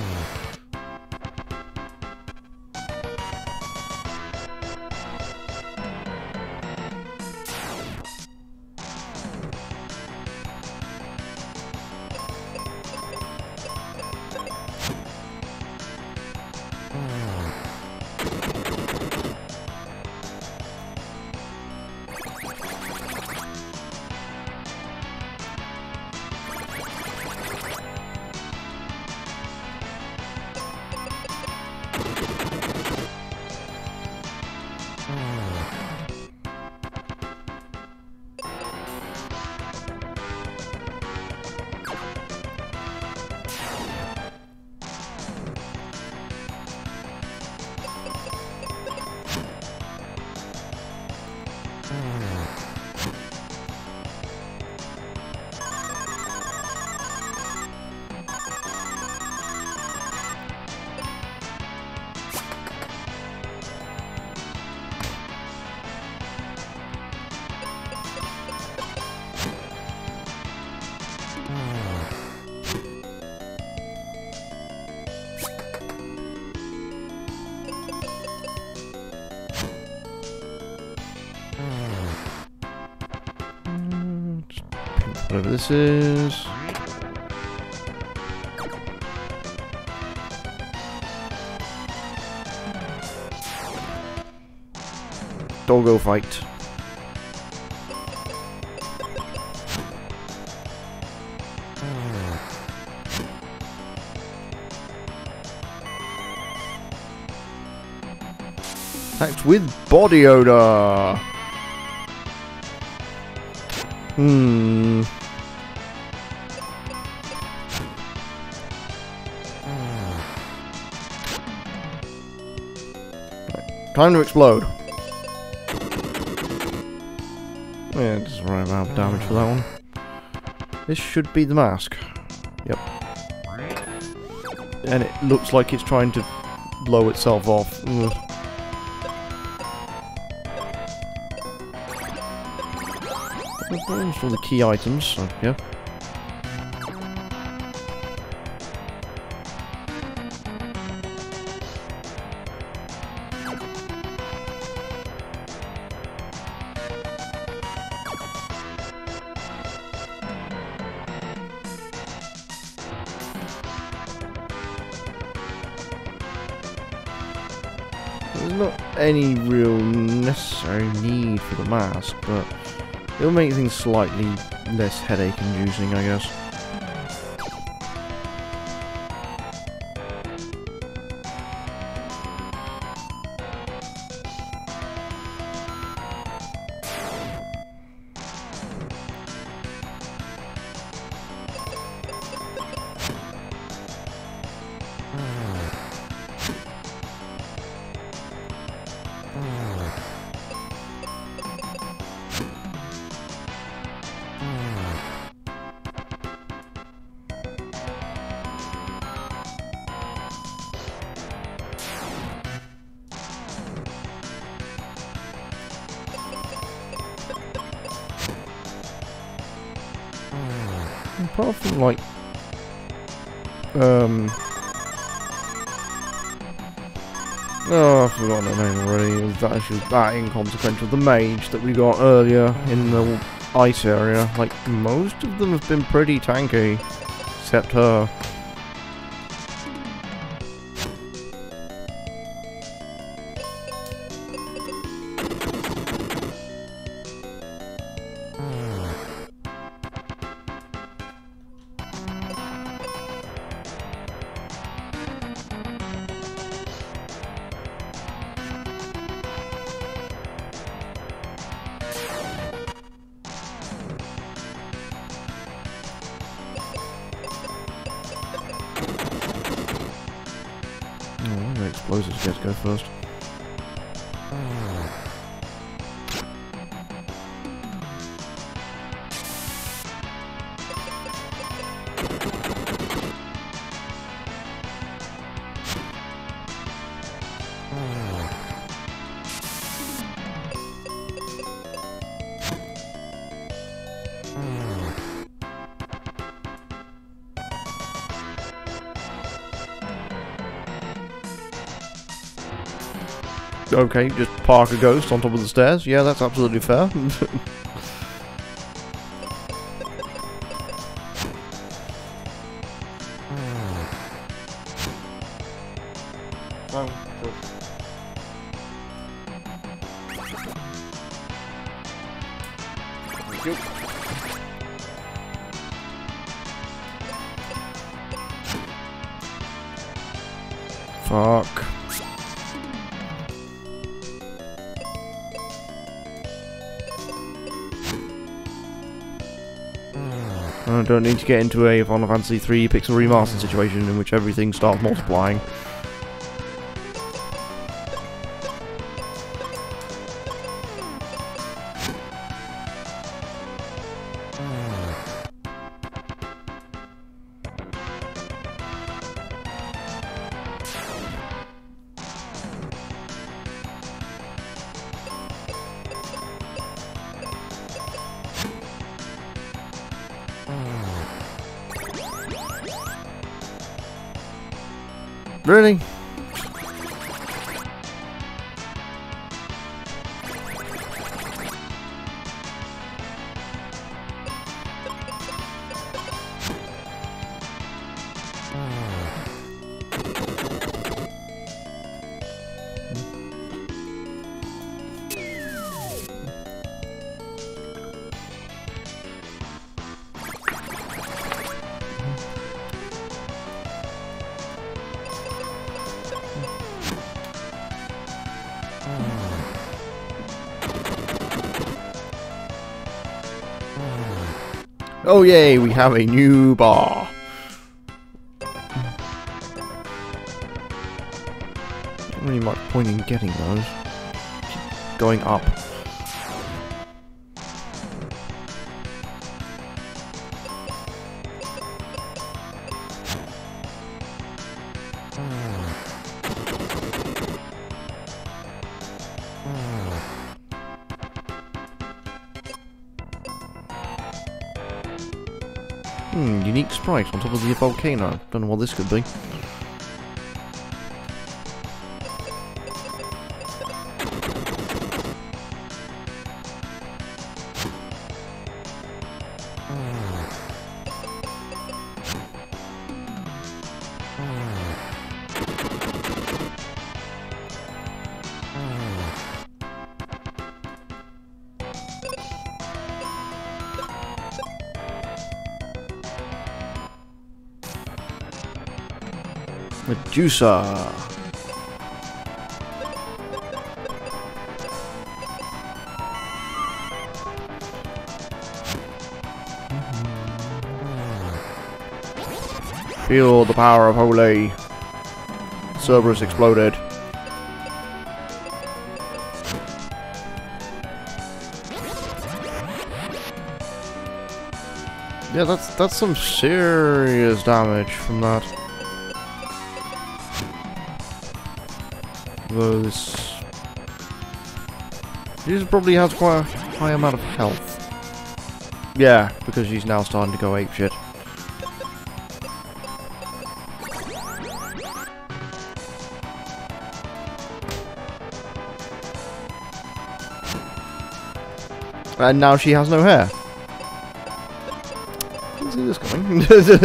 Whatever this is. Doggo fight. Attacked with body odor. Time to explode. Yeah, it doesn't right amount of damage for that one. This should be the mask. Yep. And it looks like it's trying to blow itself off. Ugh. For the key items, so yeah. There's not any real necessary need for the mask, but it'll make things slightly less headache-inducing, I guess. Apart from, like... Oh, I've forgotten her name already. It was that, she was that inconsequential. The mage that we got earlier in the ice area. Like, most of them have been pretty tanky. Except her. Oh, the explosives get to go first. Okay, just park a ghost on top of the stairs. Yeah, that's absolutely fair. Fuck. I don't need to get into a Final Fantasy 3 pixel remaster situation in which everything starts multiplying. Really? Oh yay, we have a new bar. Not really much point in getting those. Keep going up. Unique sprite on top of the volcano. Don't know what this could be. Medusa. Feel the power of Holy. Cerberus exploded. Yeah, that's some serious damage from that. She probably has quite a high amount of health. Yeah, because she's now starting to go apeshit. And now she has no hair. Didn't see this coming.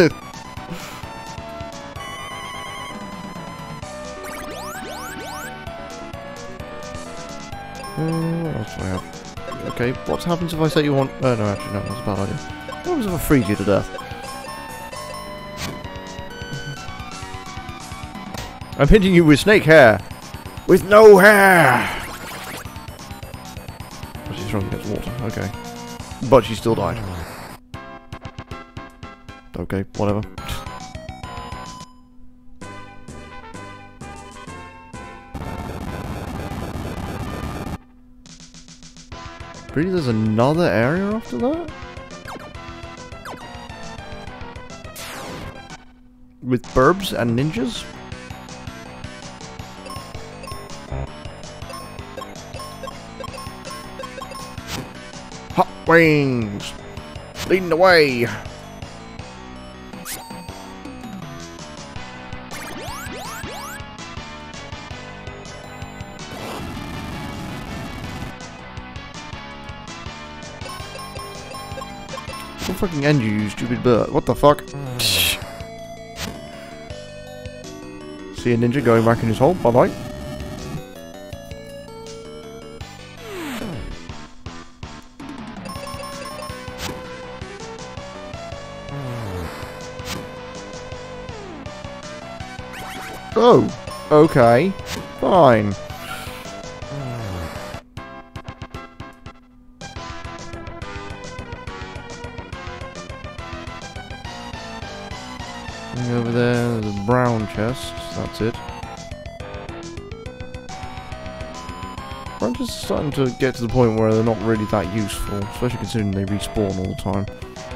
What else do I have? Okay, what happens if I say you want... no, actually, no, that's a bad idea. What happens if I freeze you to death? I'm hitting you with snake hair! With no hair! Oh, she's strong against water, okay. But she still died. Okay, whatever. Really, there's another area after that? With burbs and ninjas? Hot wings! Leading the way! What fucking end you stupid bird? What the fuck? See a ninja going back in his hole? Bye bye. Oh, okay. Fine. Over there, there's a brown chest. That's it. Brown chests are starting to get to the point where they're not really that useful, especially considering they respawn all the time.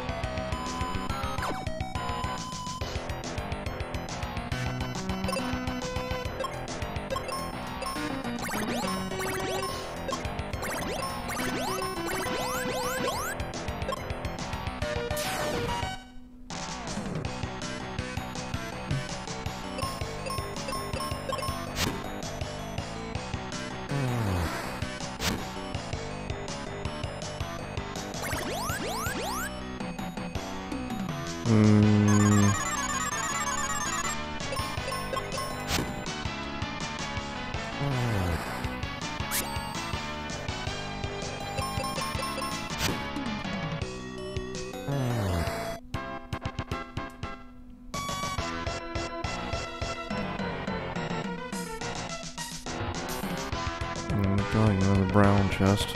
Going on the brown chest.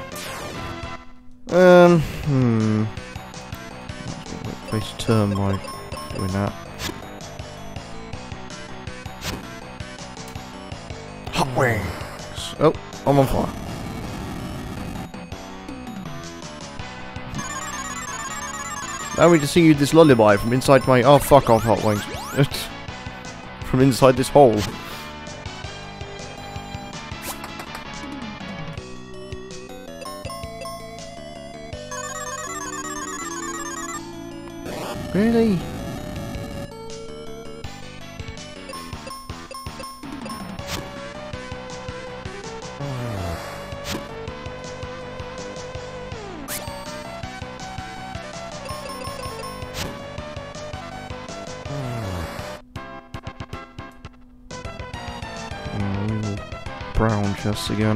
Face turn by doing that. Hot wings! Oh, I'm on fire. Allow me to sing you this lullaby from inside my... Oh, fuck off, Hot Wings. From inside this hole. Really? Brown chests again.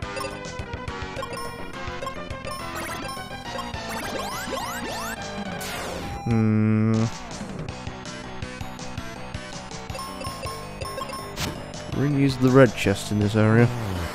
Really use the red chest in this area.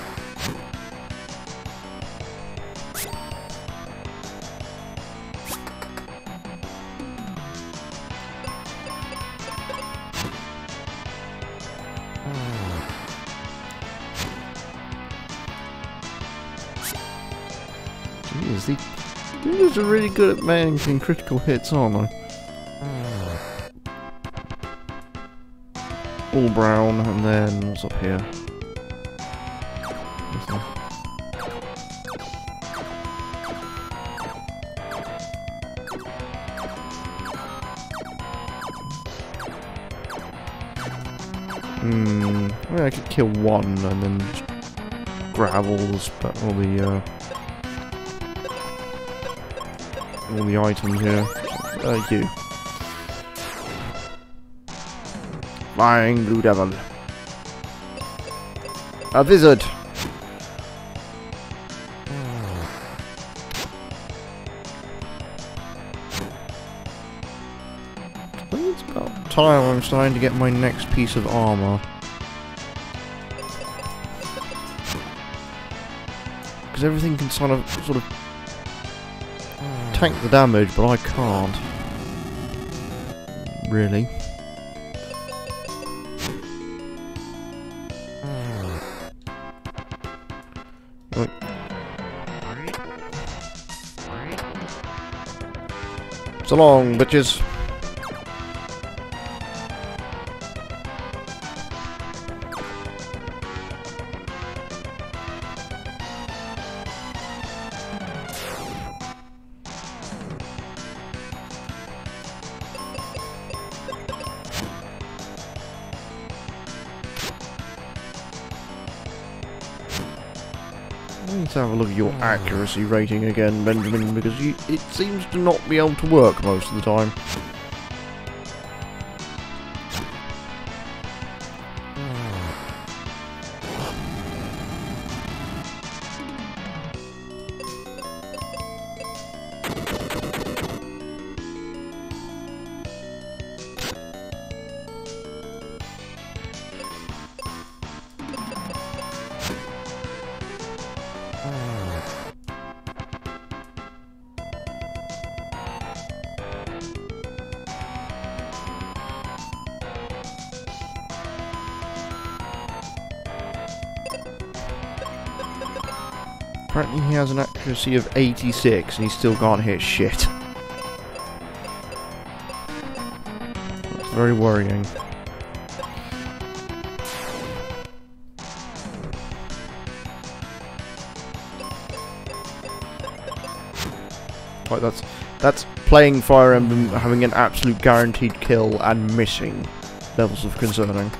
These are really good at managing critical hits, aren't they? All brown, and then what's up here? Well, I could kill one and then just grab all the all the items here. You. Flying Blue Devil. A wizard. I think it's about time I'm starting to get my next piece of armor. Because everything can sort of tank the damage, but I can't. Really. Right. So long, bitches. Let's have a look at your accuracy rating again, Benjamin, because it seems to not be able to work most of the time. Apparently he has an accuracy of 86 and he still can't hit shit. That's very worrying. Right, that's playing Fire Emblem, having an absolute guaranteed kill and missing levels of concerning.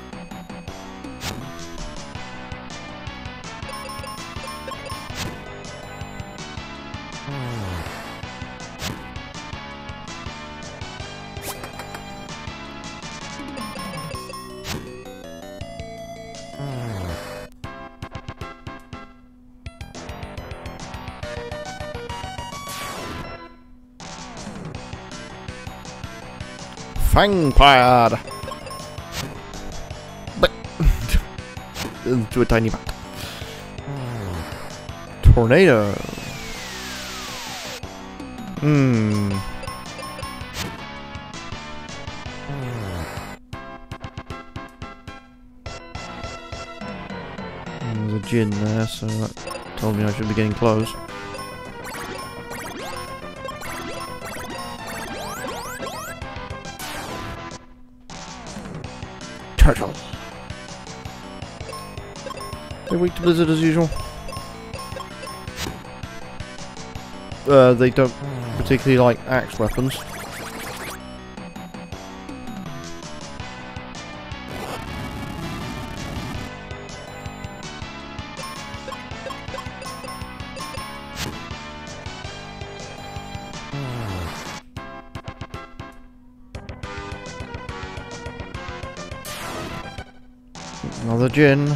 Fang Pad! But to a tiny bat. Tornado. There's a Jinn there, so that told me I should be getting close. Turtle. They're weak to Blizzard as usual. They don't particularly like axe weapons. Another Jinn.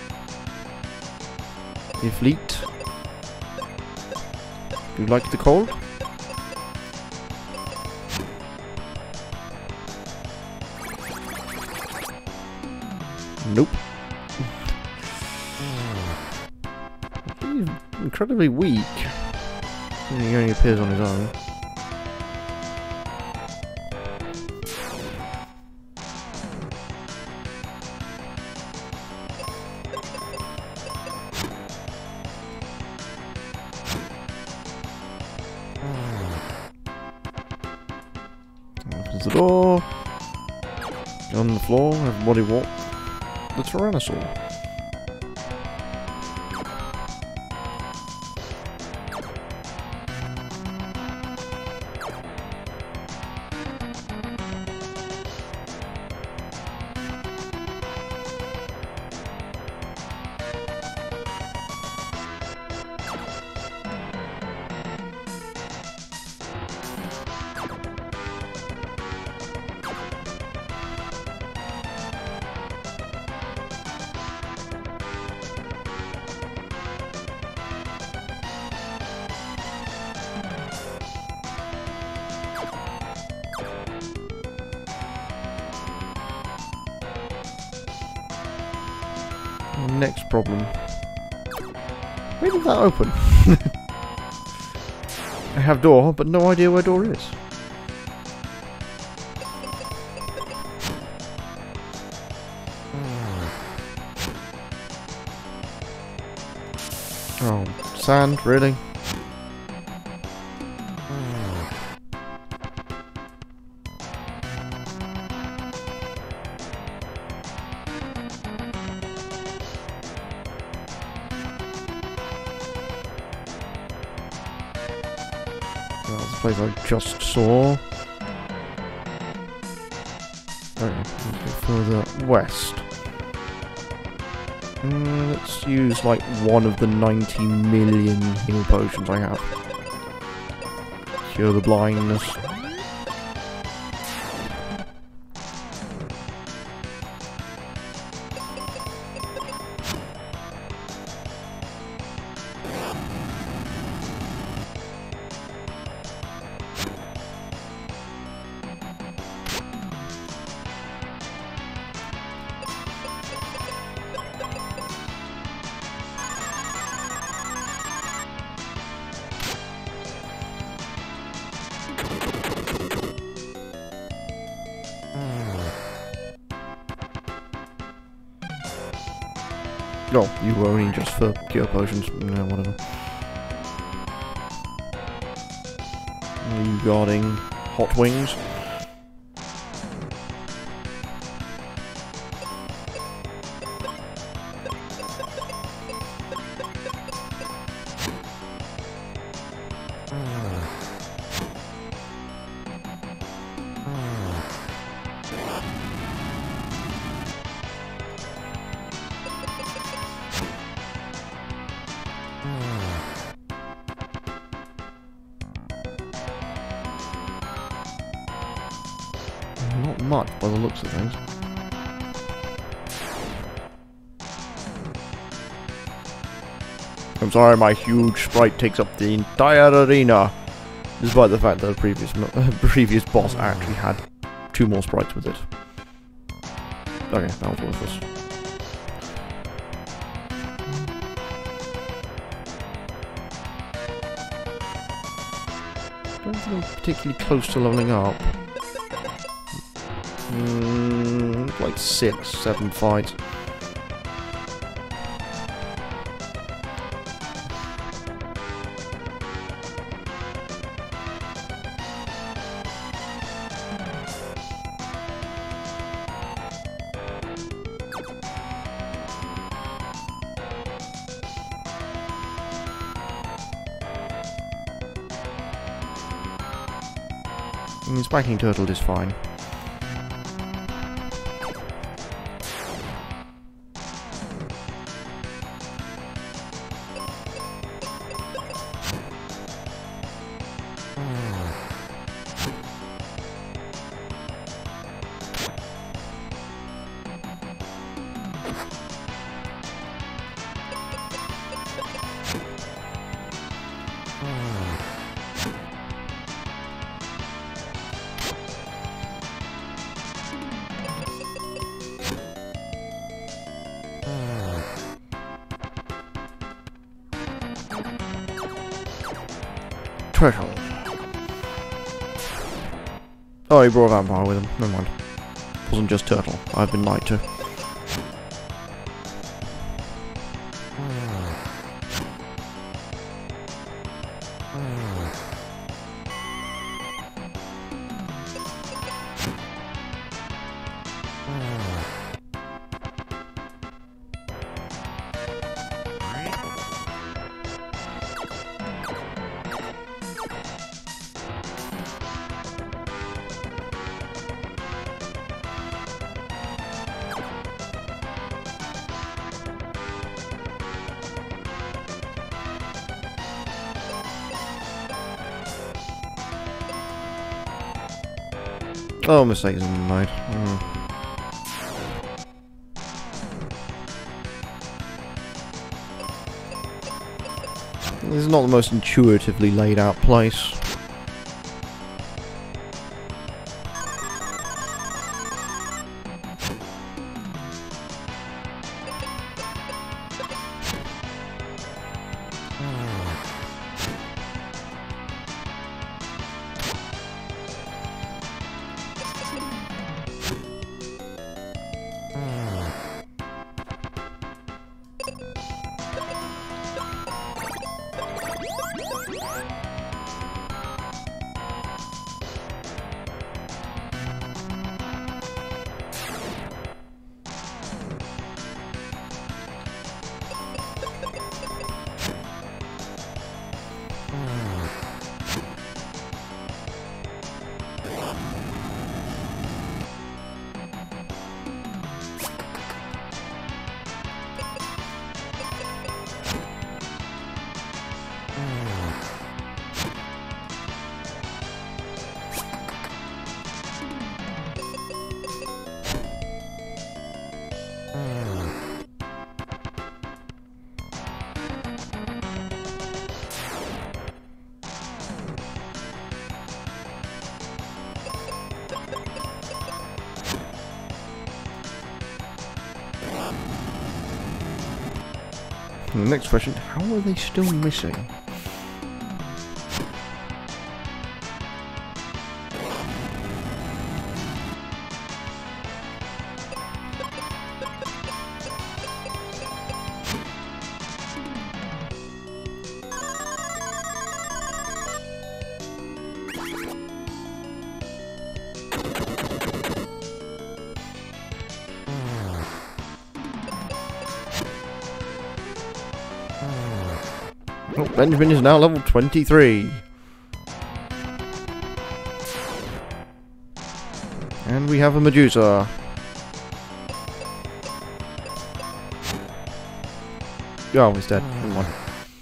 Ifrit. Do you like the cold? Nope. He's incredibly weak. He only appears on his own. Opens the door. On the floor, everybody walk. The Tyrannosaur. Next problem. Where did that open? I have door, but no idea where door is. Oh, sand, really? That's the place I just saw. Okay, further west. Let's use like one of the 90 million heal potions I have. Cure the blindness. Oh, you were only just for cure potions. No, whatever. Are you guarding hot wings? Not much by the looks of things. I'm sorry, my huge sprite takes up the entire arena, despite the fact that the previous boss actually had 2 more sprites with it. Okay, that was worthless. I don't think I'm particularly close to leveling up. Like 6, 7 fights. Spiking turtle is fine. Turtle. Oh, he brought a vampire with him. Never mind. It wasn't just turtle. I've been lied to. Oh, mistakes have been made. This is not the most intuitively laid out place. And the next question, how are they still missing? Oh, Benjamin is now level 23. And we have a Medusa. Oh, he's dead. Never mind.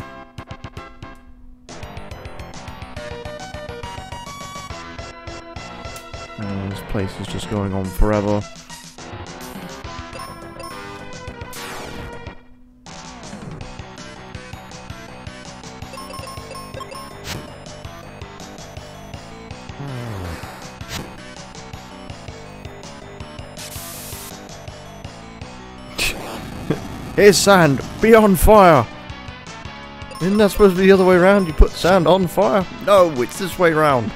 This place is just going on forever. Here's sand. Be on fire. Isn't that supposed to be the other way around? You put sand on fire? No, it's this way round.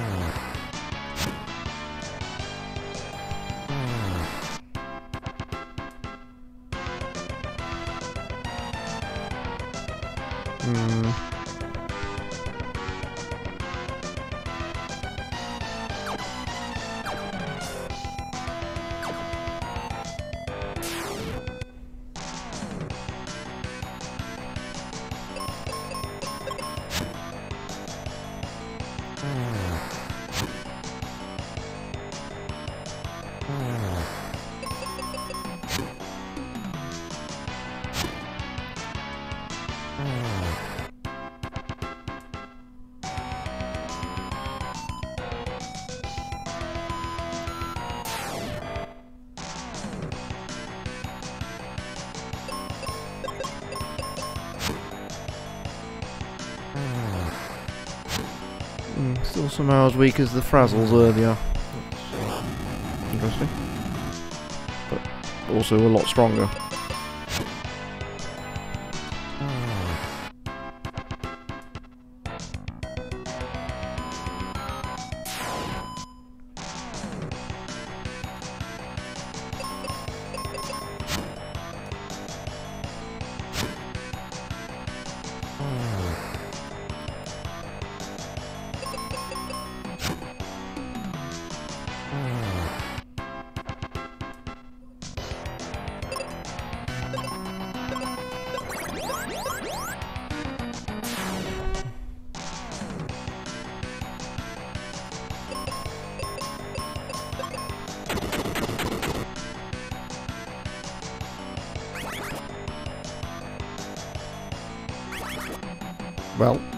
Still somehow as weak as the Frazzles earlier. That's interesting. But also a lot stronger. Well.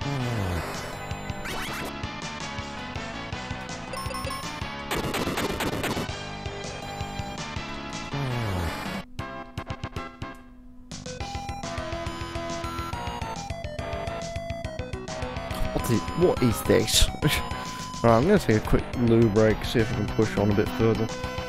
What is this? Alright, I'm going to take a quick loo break, see if I can push on a bit further.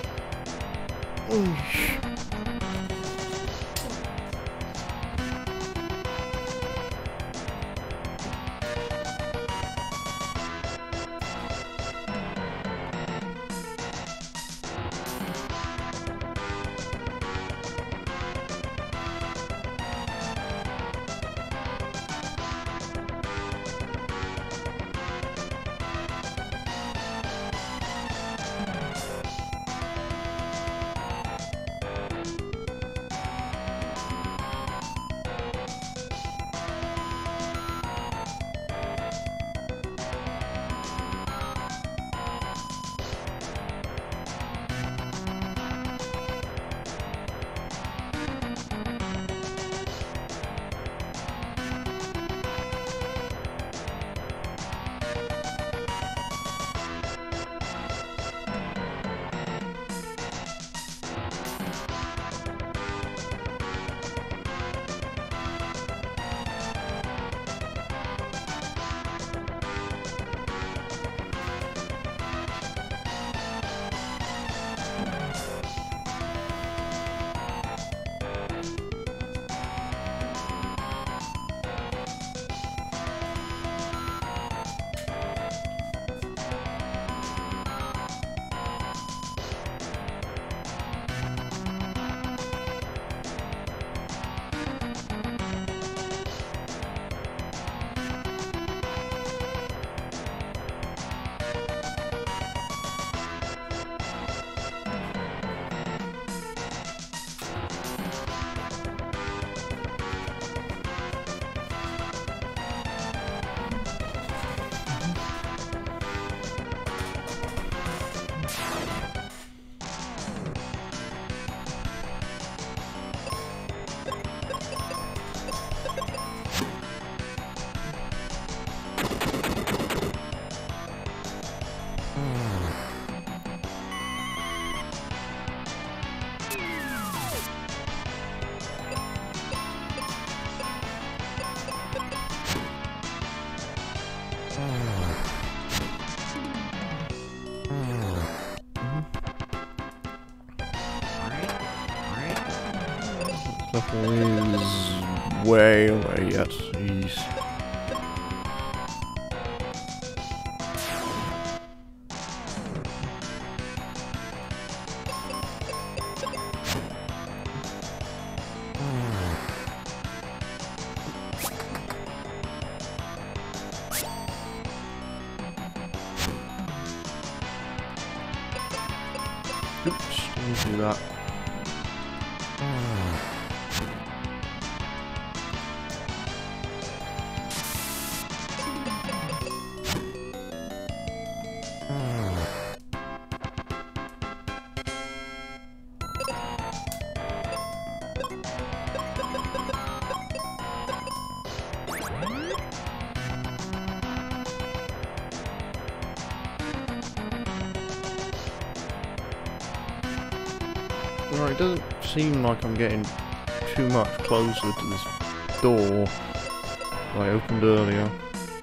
Level is way away yet. Jeez. Oops, let me do that. Right, it doesn't seem like I'm getting too much closer to this door that I opened earlier.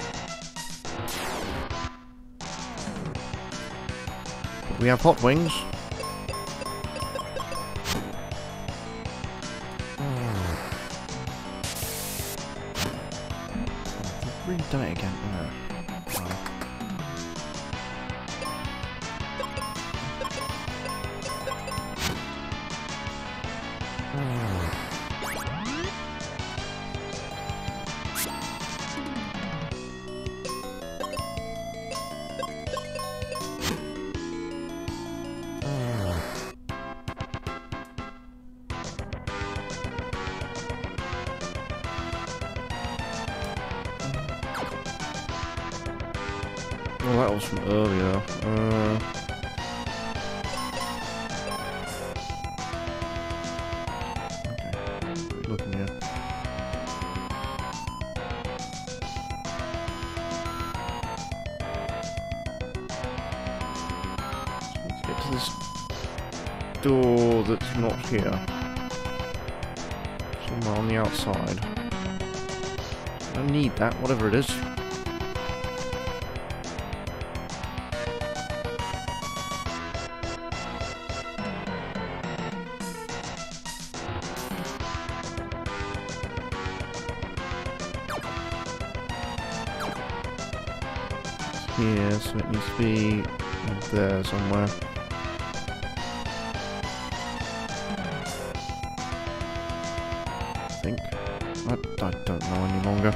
But we have hot wings. I've really done it again. Well, that was from earlier. Okay, looking here. to this door that's not here. Somewhere on the outside. I don't need that, whatever it is. Here, so it needs to be there somewhere. I think. I don't know any longer.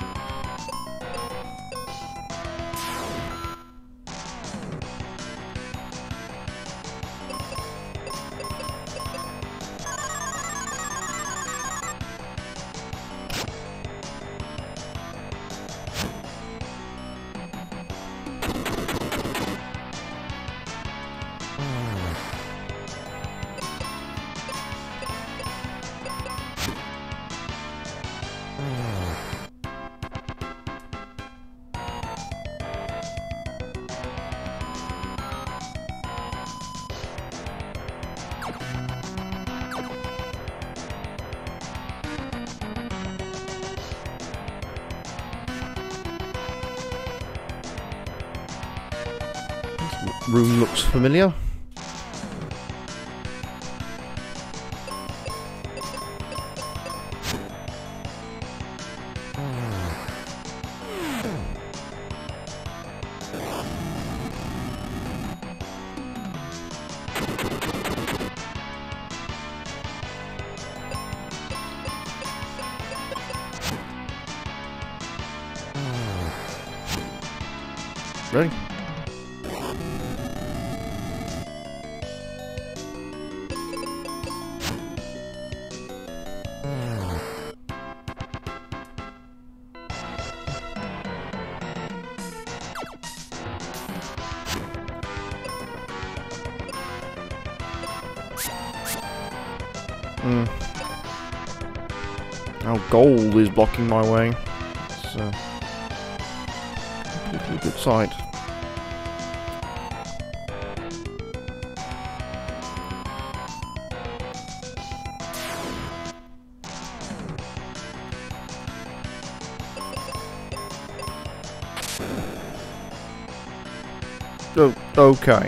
Room looks familiar. Ready? Now gold is blocking my way. It's a completely good sight. Oh, okay.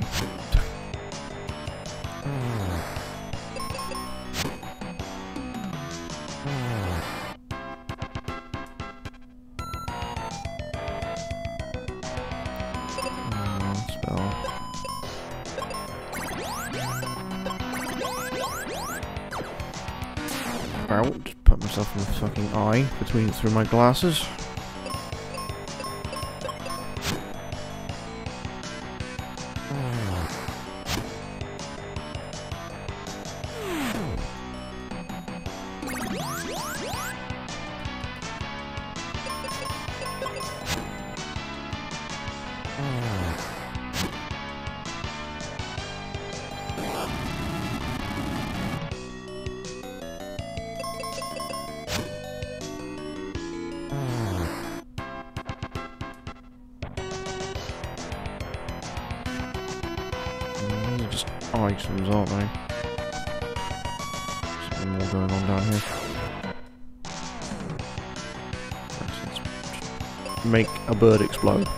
Out, put myself in the fucking eye through my glasses. Just items, aren't they? Something more going on down here. Let's make a bird explode.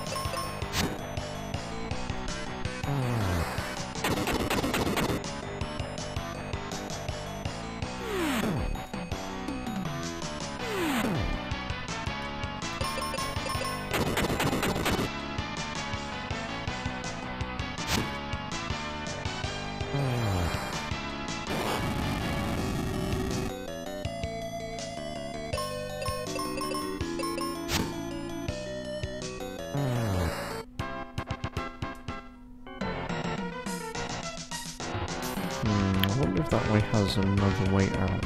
I wonder if that way has another way out.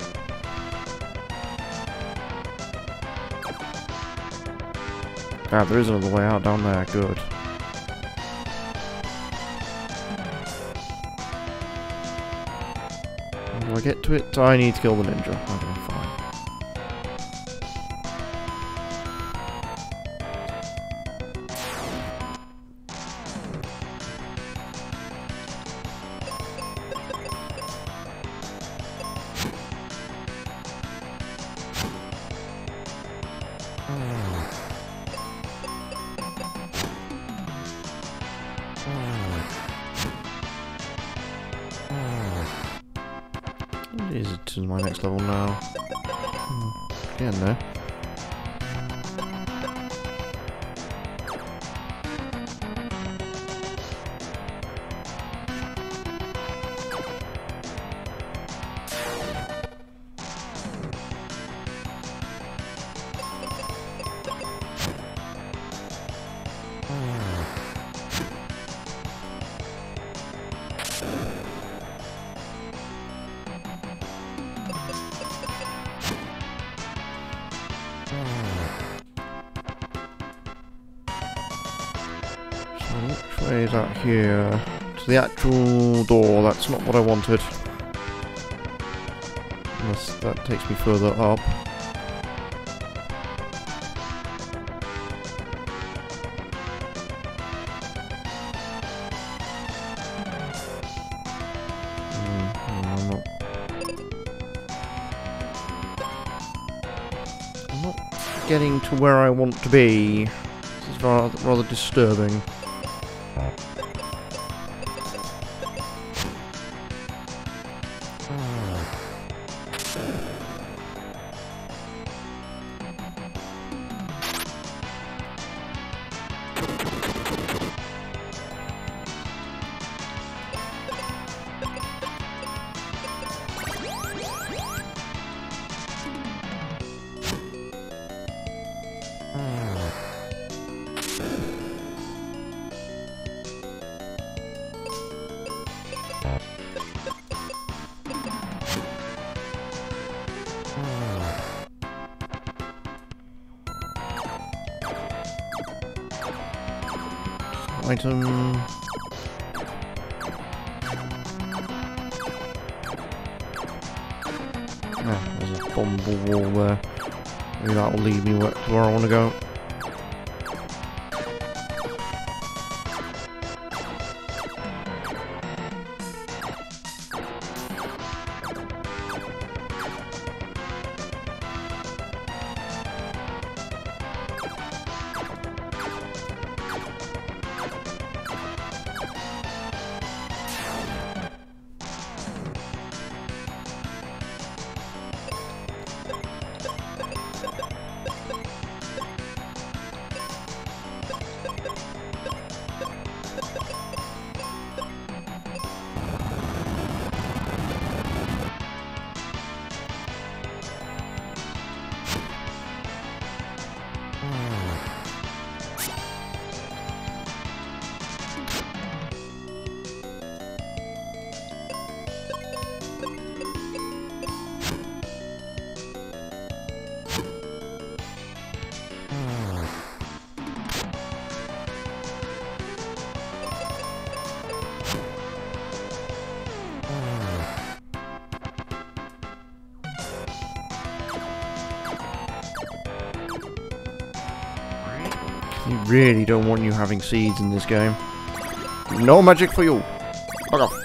Ah, there is another way out down there, good. How do I get to it? I need to kill the ninja. Okay, fine. seeds in my next level now. Again, no. Which way is that here? To the actual door, that's not what I wanted. Unless that takes me further up. I'm not getting to where I want to be. This is rather disturbing. Item. Ah, there's a bombable wall there. Maybe that will lead me where I want to go. You really don't want you having seeds in this game. No magic for you. Fuck off.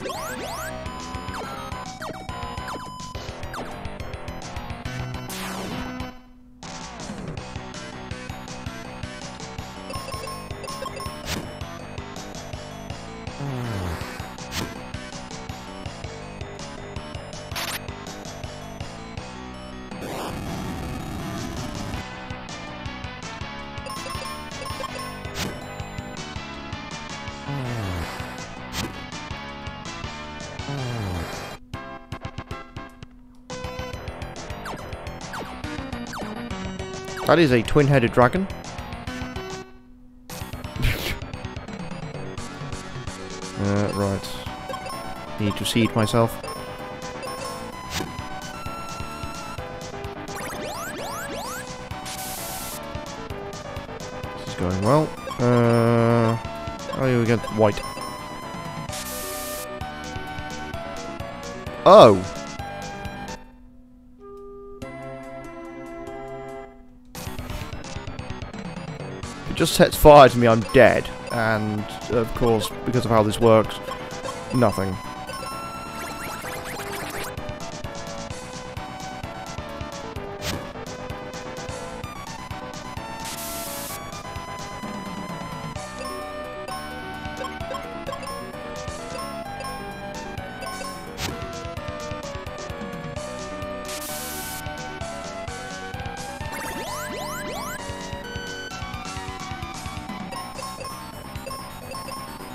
That is a twin-headed dragon. Right. Need to seed myself. This is going well. Oh, you get white. Oh! Just sets fire to me, I'm dead. And, of course, because of how this works, nothing.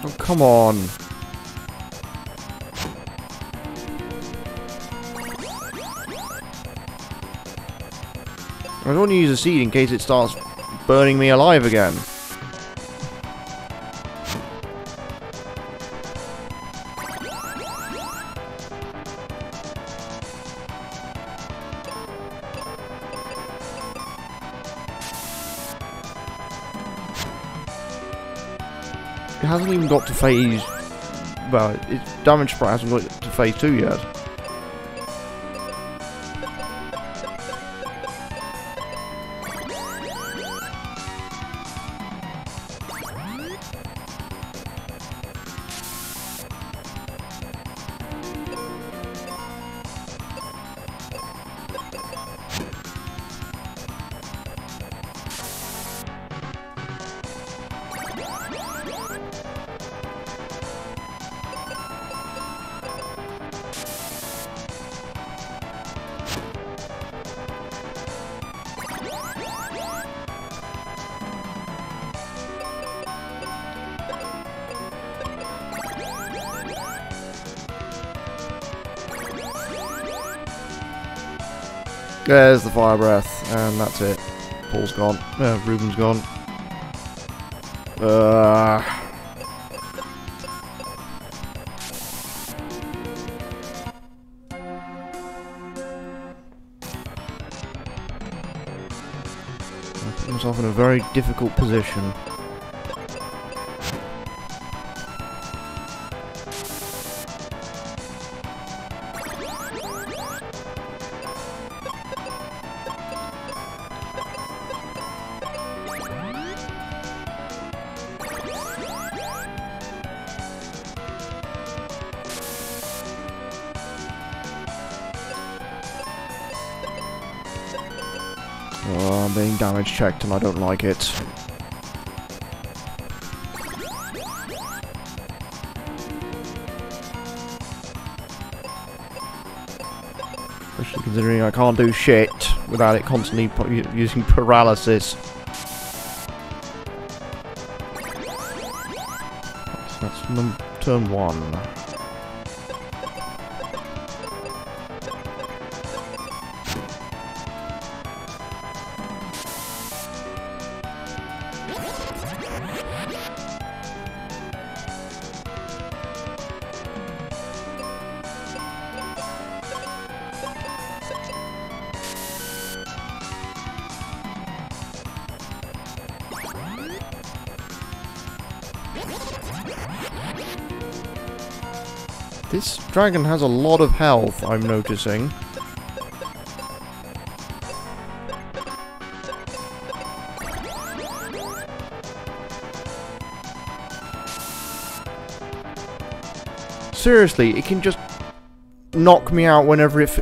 Oh, come on. I don't want to use a seed in case it starts burning me alive again. It hasn't even got to phase... Well, its damage sprite hasn't got to phase 2 yet. There's the fire breath, and that's it. Paul's gone. Ruben's gone. I put myself in a very difficult position. Oh, I'm being damage checked and I don't like it. Especially considering I can't do shit without it constantly using paralysis. That's turn 1. This dragon has a lot of health, I'm noticing. Seriously, it can just knock me out whenever it...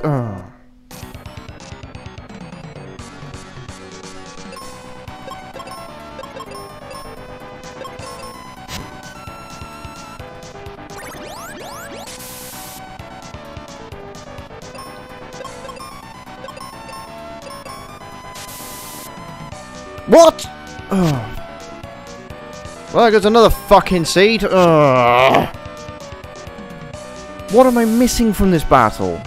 What? Well, there's another fucking seed. What am I missing from this battle?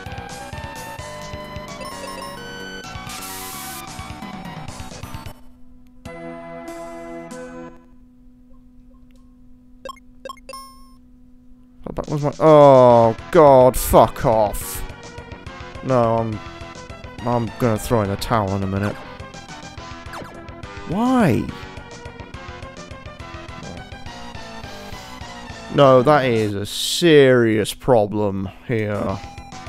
That was my... Oh, God, fuck off. No, I'm gonna throw in a towel in a minute. Why? No, that is a serious problem here.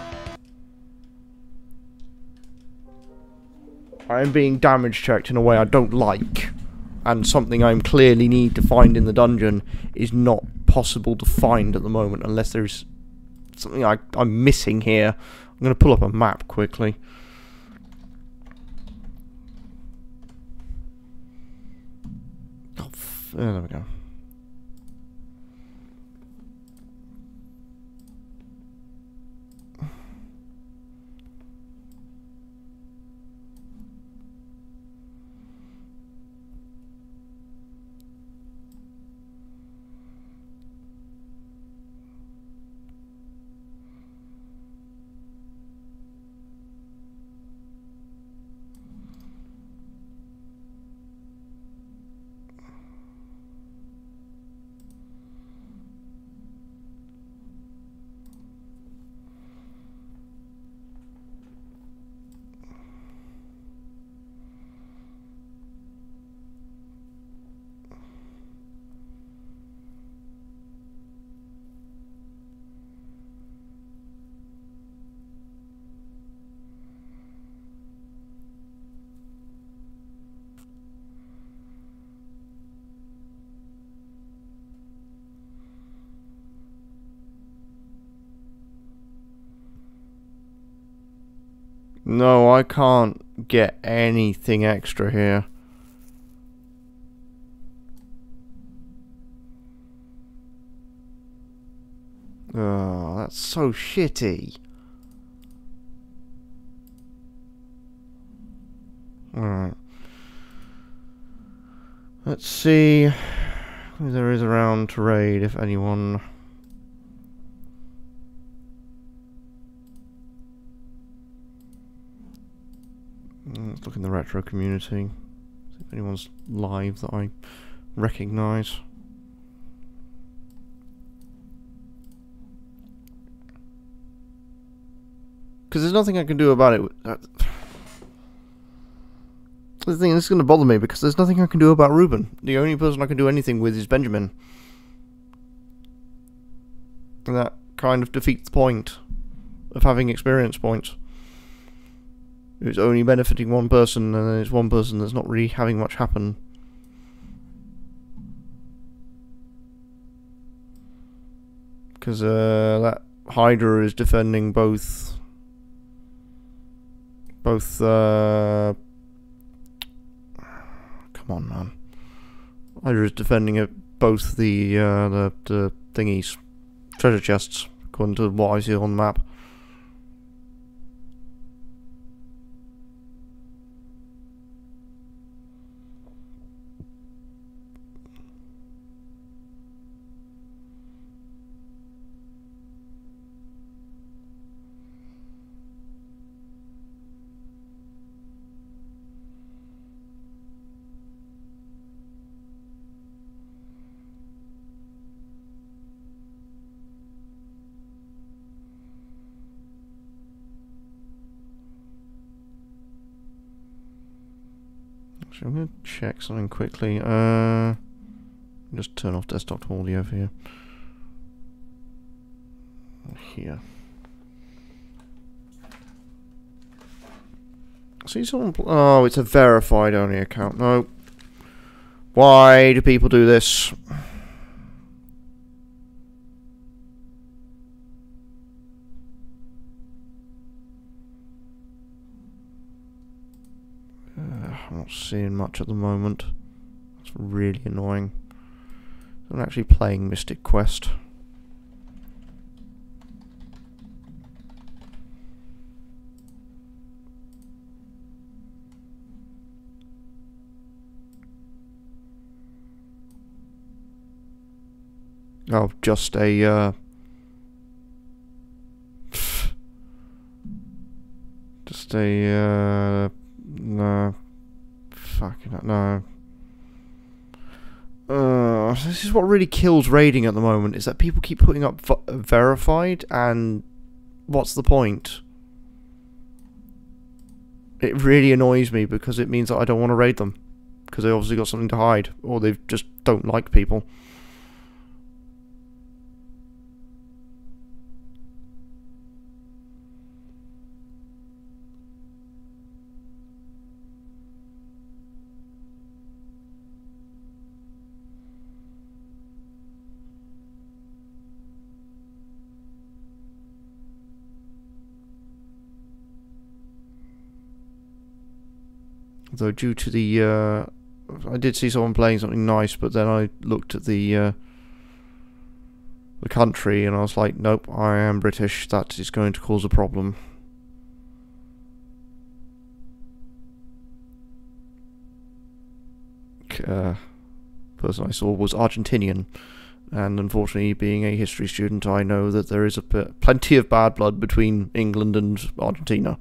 I'm being damage checked in a way I don't like. And something I clearly need to find in the dungeon is not possible to find at the moment unless there's something I'm missing here. I'm going to pull up a map quickly. There we go. No, I can't get anything extra here. Oh, that's so shitty. Alright. Let's see who there is around to raid, if anyone. Let's look in the retro community. See if anyone's live that I recognise. Because there's nothing I can do about it. The thing this is going to bother me because there's nothing I can do about Ruben. The only person I can do anything with is Benjamin. And that kind of defeats the point of having experience points. It's only benefiting one person, and then it's one person that's not really having much happen. Because that Hydra is defending both... come on, man. Hydra is defending both the thingies, treasure chests, according to what I see on the map. I'm going to check something quickly. Just turn off desktop audio here. Here. See someone. Oh, it's a verified only account. No. Why do people do this? I'm not seeing much at the moment. It's really annoying. I'm actually playing Mystic Quest. Oh, just a no. Fucking no. This is what really kills raiding at the moment, is that people keep putting up verified, and what's the point? It really annoys me because it means that I don't want to raid them, because they obviously got something to hide, or they just don't like people. Though due to the, I did see someone playing something nice, but then I looked at the country and I was like, nope, I am British. That is going to cause a problem. Person I saw was Argentinian, and unfortunately, being a history student, I know that there is plenty of bad blood between England and Argentina.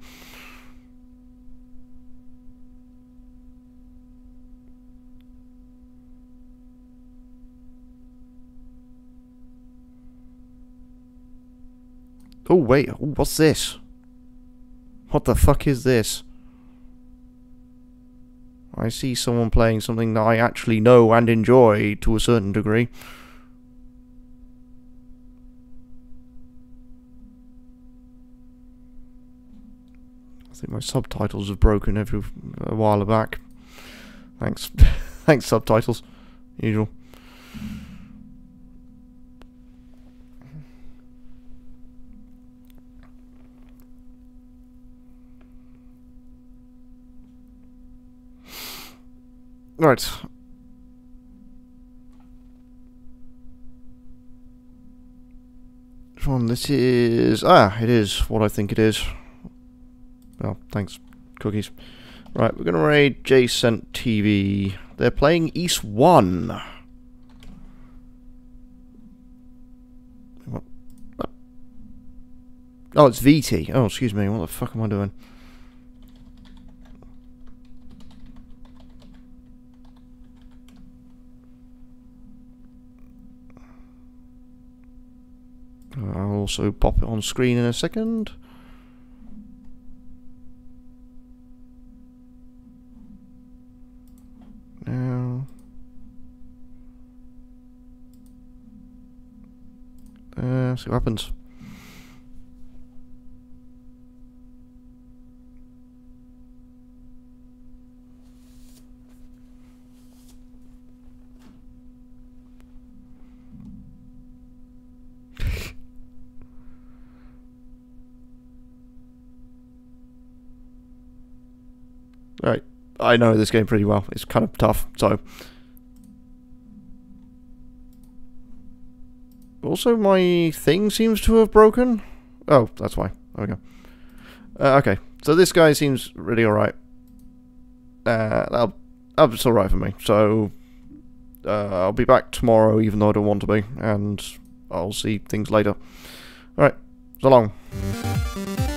Oh wait, what's this? What the fuck is this? I see someone playing something that I actually know and enjoy to a certain degree. I think my subtitles have broken a while back. Thanks. Thanks, subtitles. Usual. Right. Which one? This is... Ah, it is what I think it is. Oh, thanks, cookies. Right, we're going to raid J-Cent TV. They're playing East 1. What? Oh, it's VT. Oh, excuse me. What the fuck am I doing? I'll also pop it on screen in a second. Now... see what happens. Right, I know this game pretty well. It's kind of tough, so... Also, my thing seems to have broken. Oh, that's why. There we go. Okay, so this guy seems really alright. That's alright for me. So, I'll be back tomorrow, even though I don't want to be, and I'll see things later. Alright, so long.